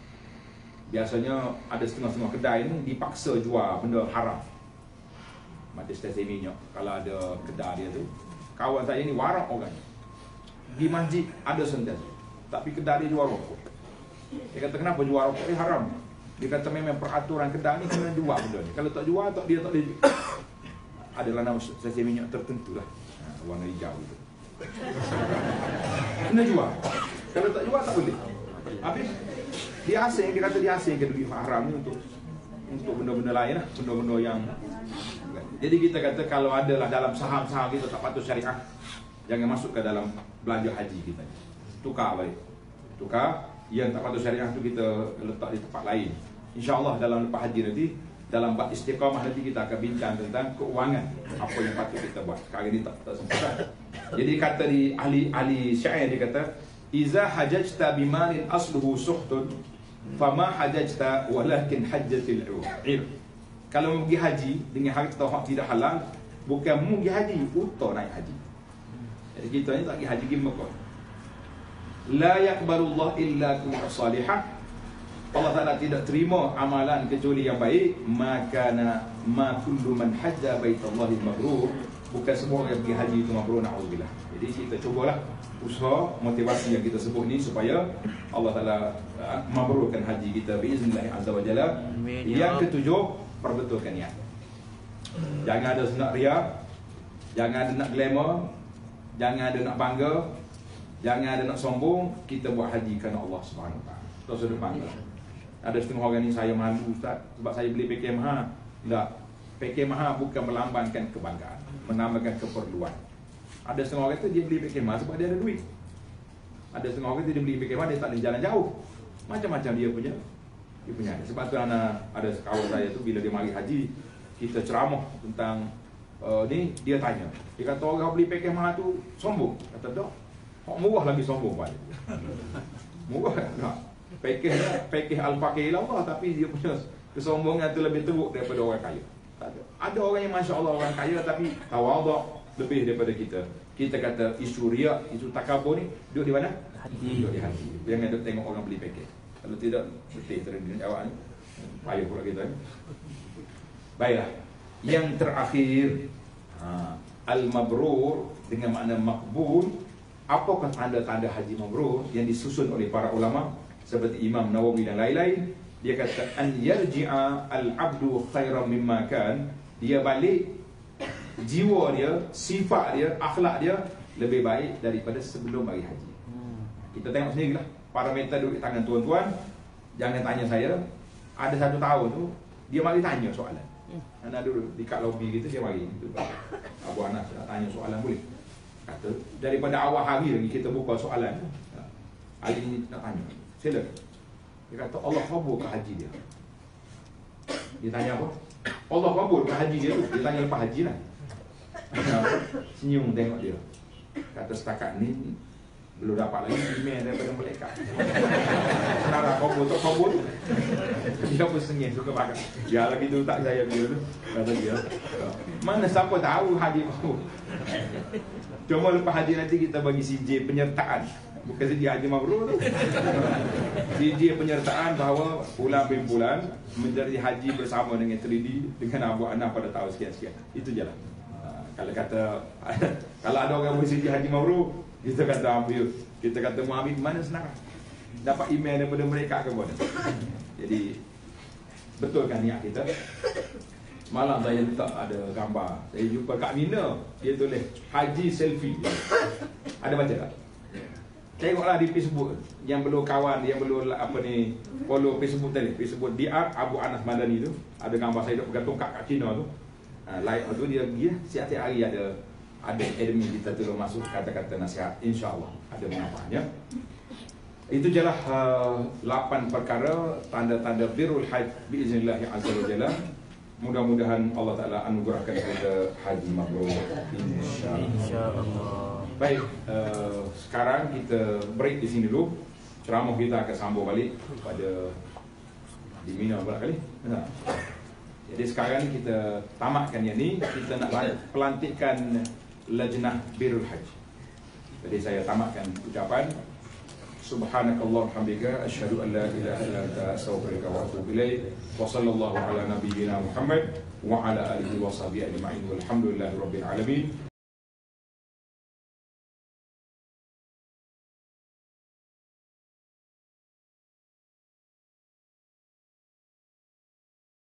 Biasanya ada setengah-setengah kedai ni dipaksa jual benda haram. Macam stesen minyak. Kalau ada kedai dia tu, kawan saya ni warak orang. Di masjid ada sentiasa, tapi kedai dia jual rokok. Dia kata kenapa jual rokok? Eh haram. Dia kata memang peraturan kedai ni kena jual benda ni. Kalau tak jual, tak dia tak boleh. Adalah nama stesen minyak tertentu lah, warna hijau itu. Kena jual. Kalau tak jual tak boleh. Habis dia asing, dia kata dia asing ke duit haram ni untuk untuk benda-benda lain lah, benda-benda yang. Jadi kita kata kalau adalah dalam saham-saham kita tak patut syariah, jangan masuk ke dalam belanja haji kita. Tukar baik. Tukar yang tak patut syariah tu kita letak di tempat lain. InsyaAllah dalam lepas haji nanti, dalam bab istiqamah nanti kita akan bincang tentang keuangan, apa yang patut kita buat. Sekarang ini tak, tak sempat. Jadi kata di ahli ahli syair dia kata, "Iza hajajta bimalin asluhu suhtun, fama hajajta walakin hajjatil 'ir." Kalau pergi haji dengan harta hak tidak halal, bukan mu pergi haji, utah naik haji. Jadi kita ni tak pergi haji pergi Mekah. La yaqbalullah illa kullu salihah. Allah Ta'ala tidak terima amalan kecuali yang baik. Maka ma kullu man hajja baitallahi mabrur. Bukan semua yang pergi haji itu mabrur, na'udzubillah. Jadi kita cubalah usaha motivasi yang kita sebut ni supaya Allah Ta'ala uh, mabrurkan haji kita biiznillah azza wa jalla. Yang ketujuh, perbetulkan niat. Jangan ada nak riak, jangan ada nak glamour, jangan ada nak bangga, jangan ada nak sombong. Kita buat haji kerana Allah Subhanahu Wa Taala. Tak usah bangga. Ada setengah orang ni, saya malu Ustaz sebab saya beli P K Maha. Tak. P K Maha bukan melambangkan kebanggaan, menambahkan keperluan. Ada setengah orang kata dia beli beg kemah sebab dia ada duit. Ada setengah orang kata dia beli beg kemah dia tak boleh jalan jauh. Macam-macam dia punya dia punya. Sebab tu anak ada kawan saya tu bila dia mari haji, kita ceramah tentang uh, ni, dia tanya. Dia kata orang beli beg kemah tu sombong. Kata tak. Hak murah lagi sombong pada. Murah tak. Pakej pakej al-fakir Allah, tapi dia punya kesombongan tu lebih teruk daripada orang kaya. Tak ada. Ada orang yang masya-Allah orang kaya tapi tawaduk lebih daripada kita. Kita kata isu riak, isu takabur ni duduk di mana? Hati. Duduk di hati. Jangan duduk tengok orang beli pakej. Kalau tidak, betul terus jawab ni. Payah pula kita. Baiklah. Yang terakhir, ha, al-mabrur dengan makna makbul. Apakah tanda-tanda haji mabrur yang disusun oleh para ulama seperti Imam Nawawi dan lain-lain? Dia kata an yarji'a al-'abdu khairan mimma kan. Dia balik jiwa dia, sifat dia, akhlak dia lebih baik daripada sebelum bagi haji. Kita tengok sendirilah parameter duduk di tangan tuan-tuan. Jangan tanya saya. Ada satu tahun tu dia mari tanya soalan. Anak duduk di kat lobi kita, dia mari Abu Anas nak tanya soalan boleh? Kata daripada awal hari lagi kita buka soalan. Hari ini nak tanya. Sila. Dia kata Allah kabul ke haji dia. Dia tanya apa? Allah kabul ke haji dia tu. Dia tanya lepas haji lah. Senyum tengok dia. Kata setakat ni belum dapat lagi email daripada malaikat. Sekarang kabul tak kabul. Dia pun senyum suka pakai. Ya lagi tu tak saya bila tu. Kata dia. Mana siapa tahu haji kabul. Cuma lepas haji nanti kita bagi C J penyertaan. Bukan C J haji mabrur tu. C J penyertaan bahawa bulan bin bulan menjadi haji bersama dengan tiga D dengan Abu Anas pada tahun sekian-sekian. Itu je lah. Ha, kalau kata kalau ada orang boleh C J haji mabrur, kita kata ambil, kita kata Muhammad mana senang. Dapat email daripada mereka ke mana. Jadi betulkan niat kita. Malam saya letak ada gambar. Saya jumpa Kak Mina, dia tulis haji selfie. Ada baca tak? Tengoklah di Facebook. Yang belum kawan, yang belum apa ni follow Facebook tadi, Facebook D R Abu Anas Madani tu, ada gambar saya duk pegang tongkat kat Cina tu. Ha, like tu dia pergi setiap hari ada ada admin kita tu masuk kata-kata nasihat, insya-Allah ada manfaatnya. Itu jelah uh, lapan perkara tanda-tanda birrul hajj biiznillah azza wa jalla. Mudah-mudahan Allah Ta'ala anugerahkan kita haji mabrur, insya-Allah. Insya-Allah. Baik, uh, sekarang kita break di sini dulu. Ceramah kita akan sambung balik pada di Mina barangkali. Benar. Jadi sekarang ni kita tamatkan yang ni, kita nak pelantikan lajnah birrul hajj. Jadi saya tamatkan ucapan Subhanakallah hamdika asyhadu an la ilaha illa anta astaghfiruka wa atubu ilaik. Wa sallallahu ala nabiyyina Muhammad wa ala alihi wa sahbihi ajma'in. Walhamdulillahirabbil alamin.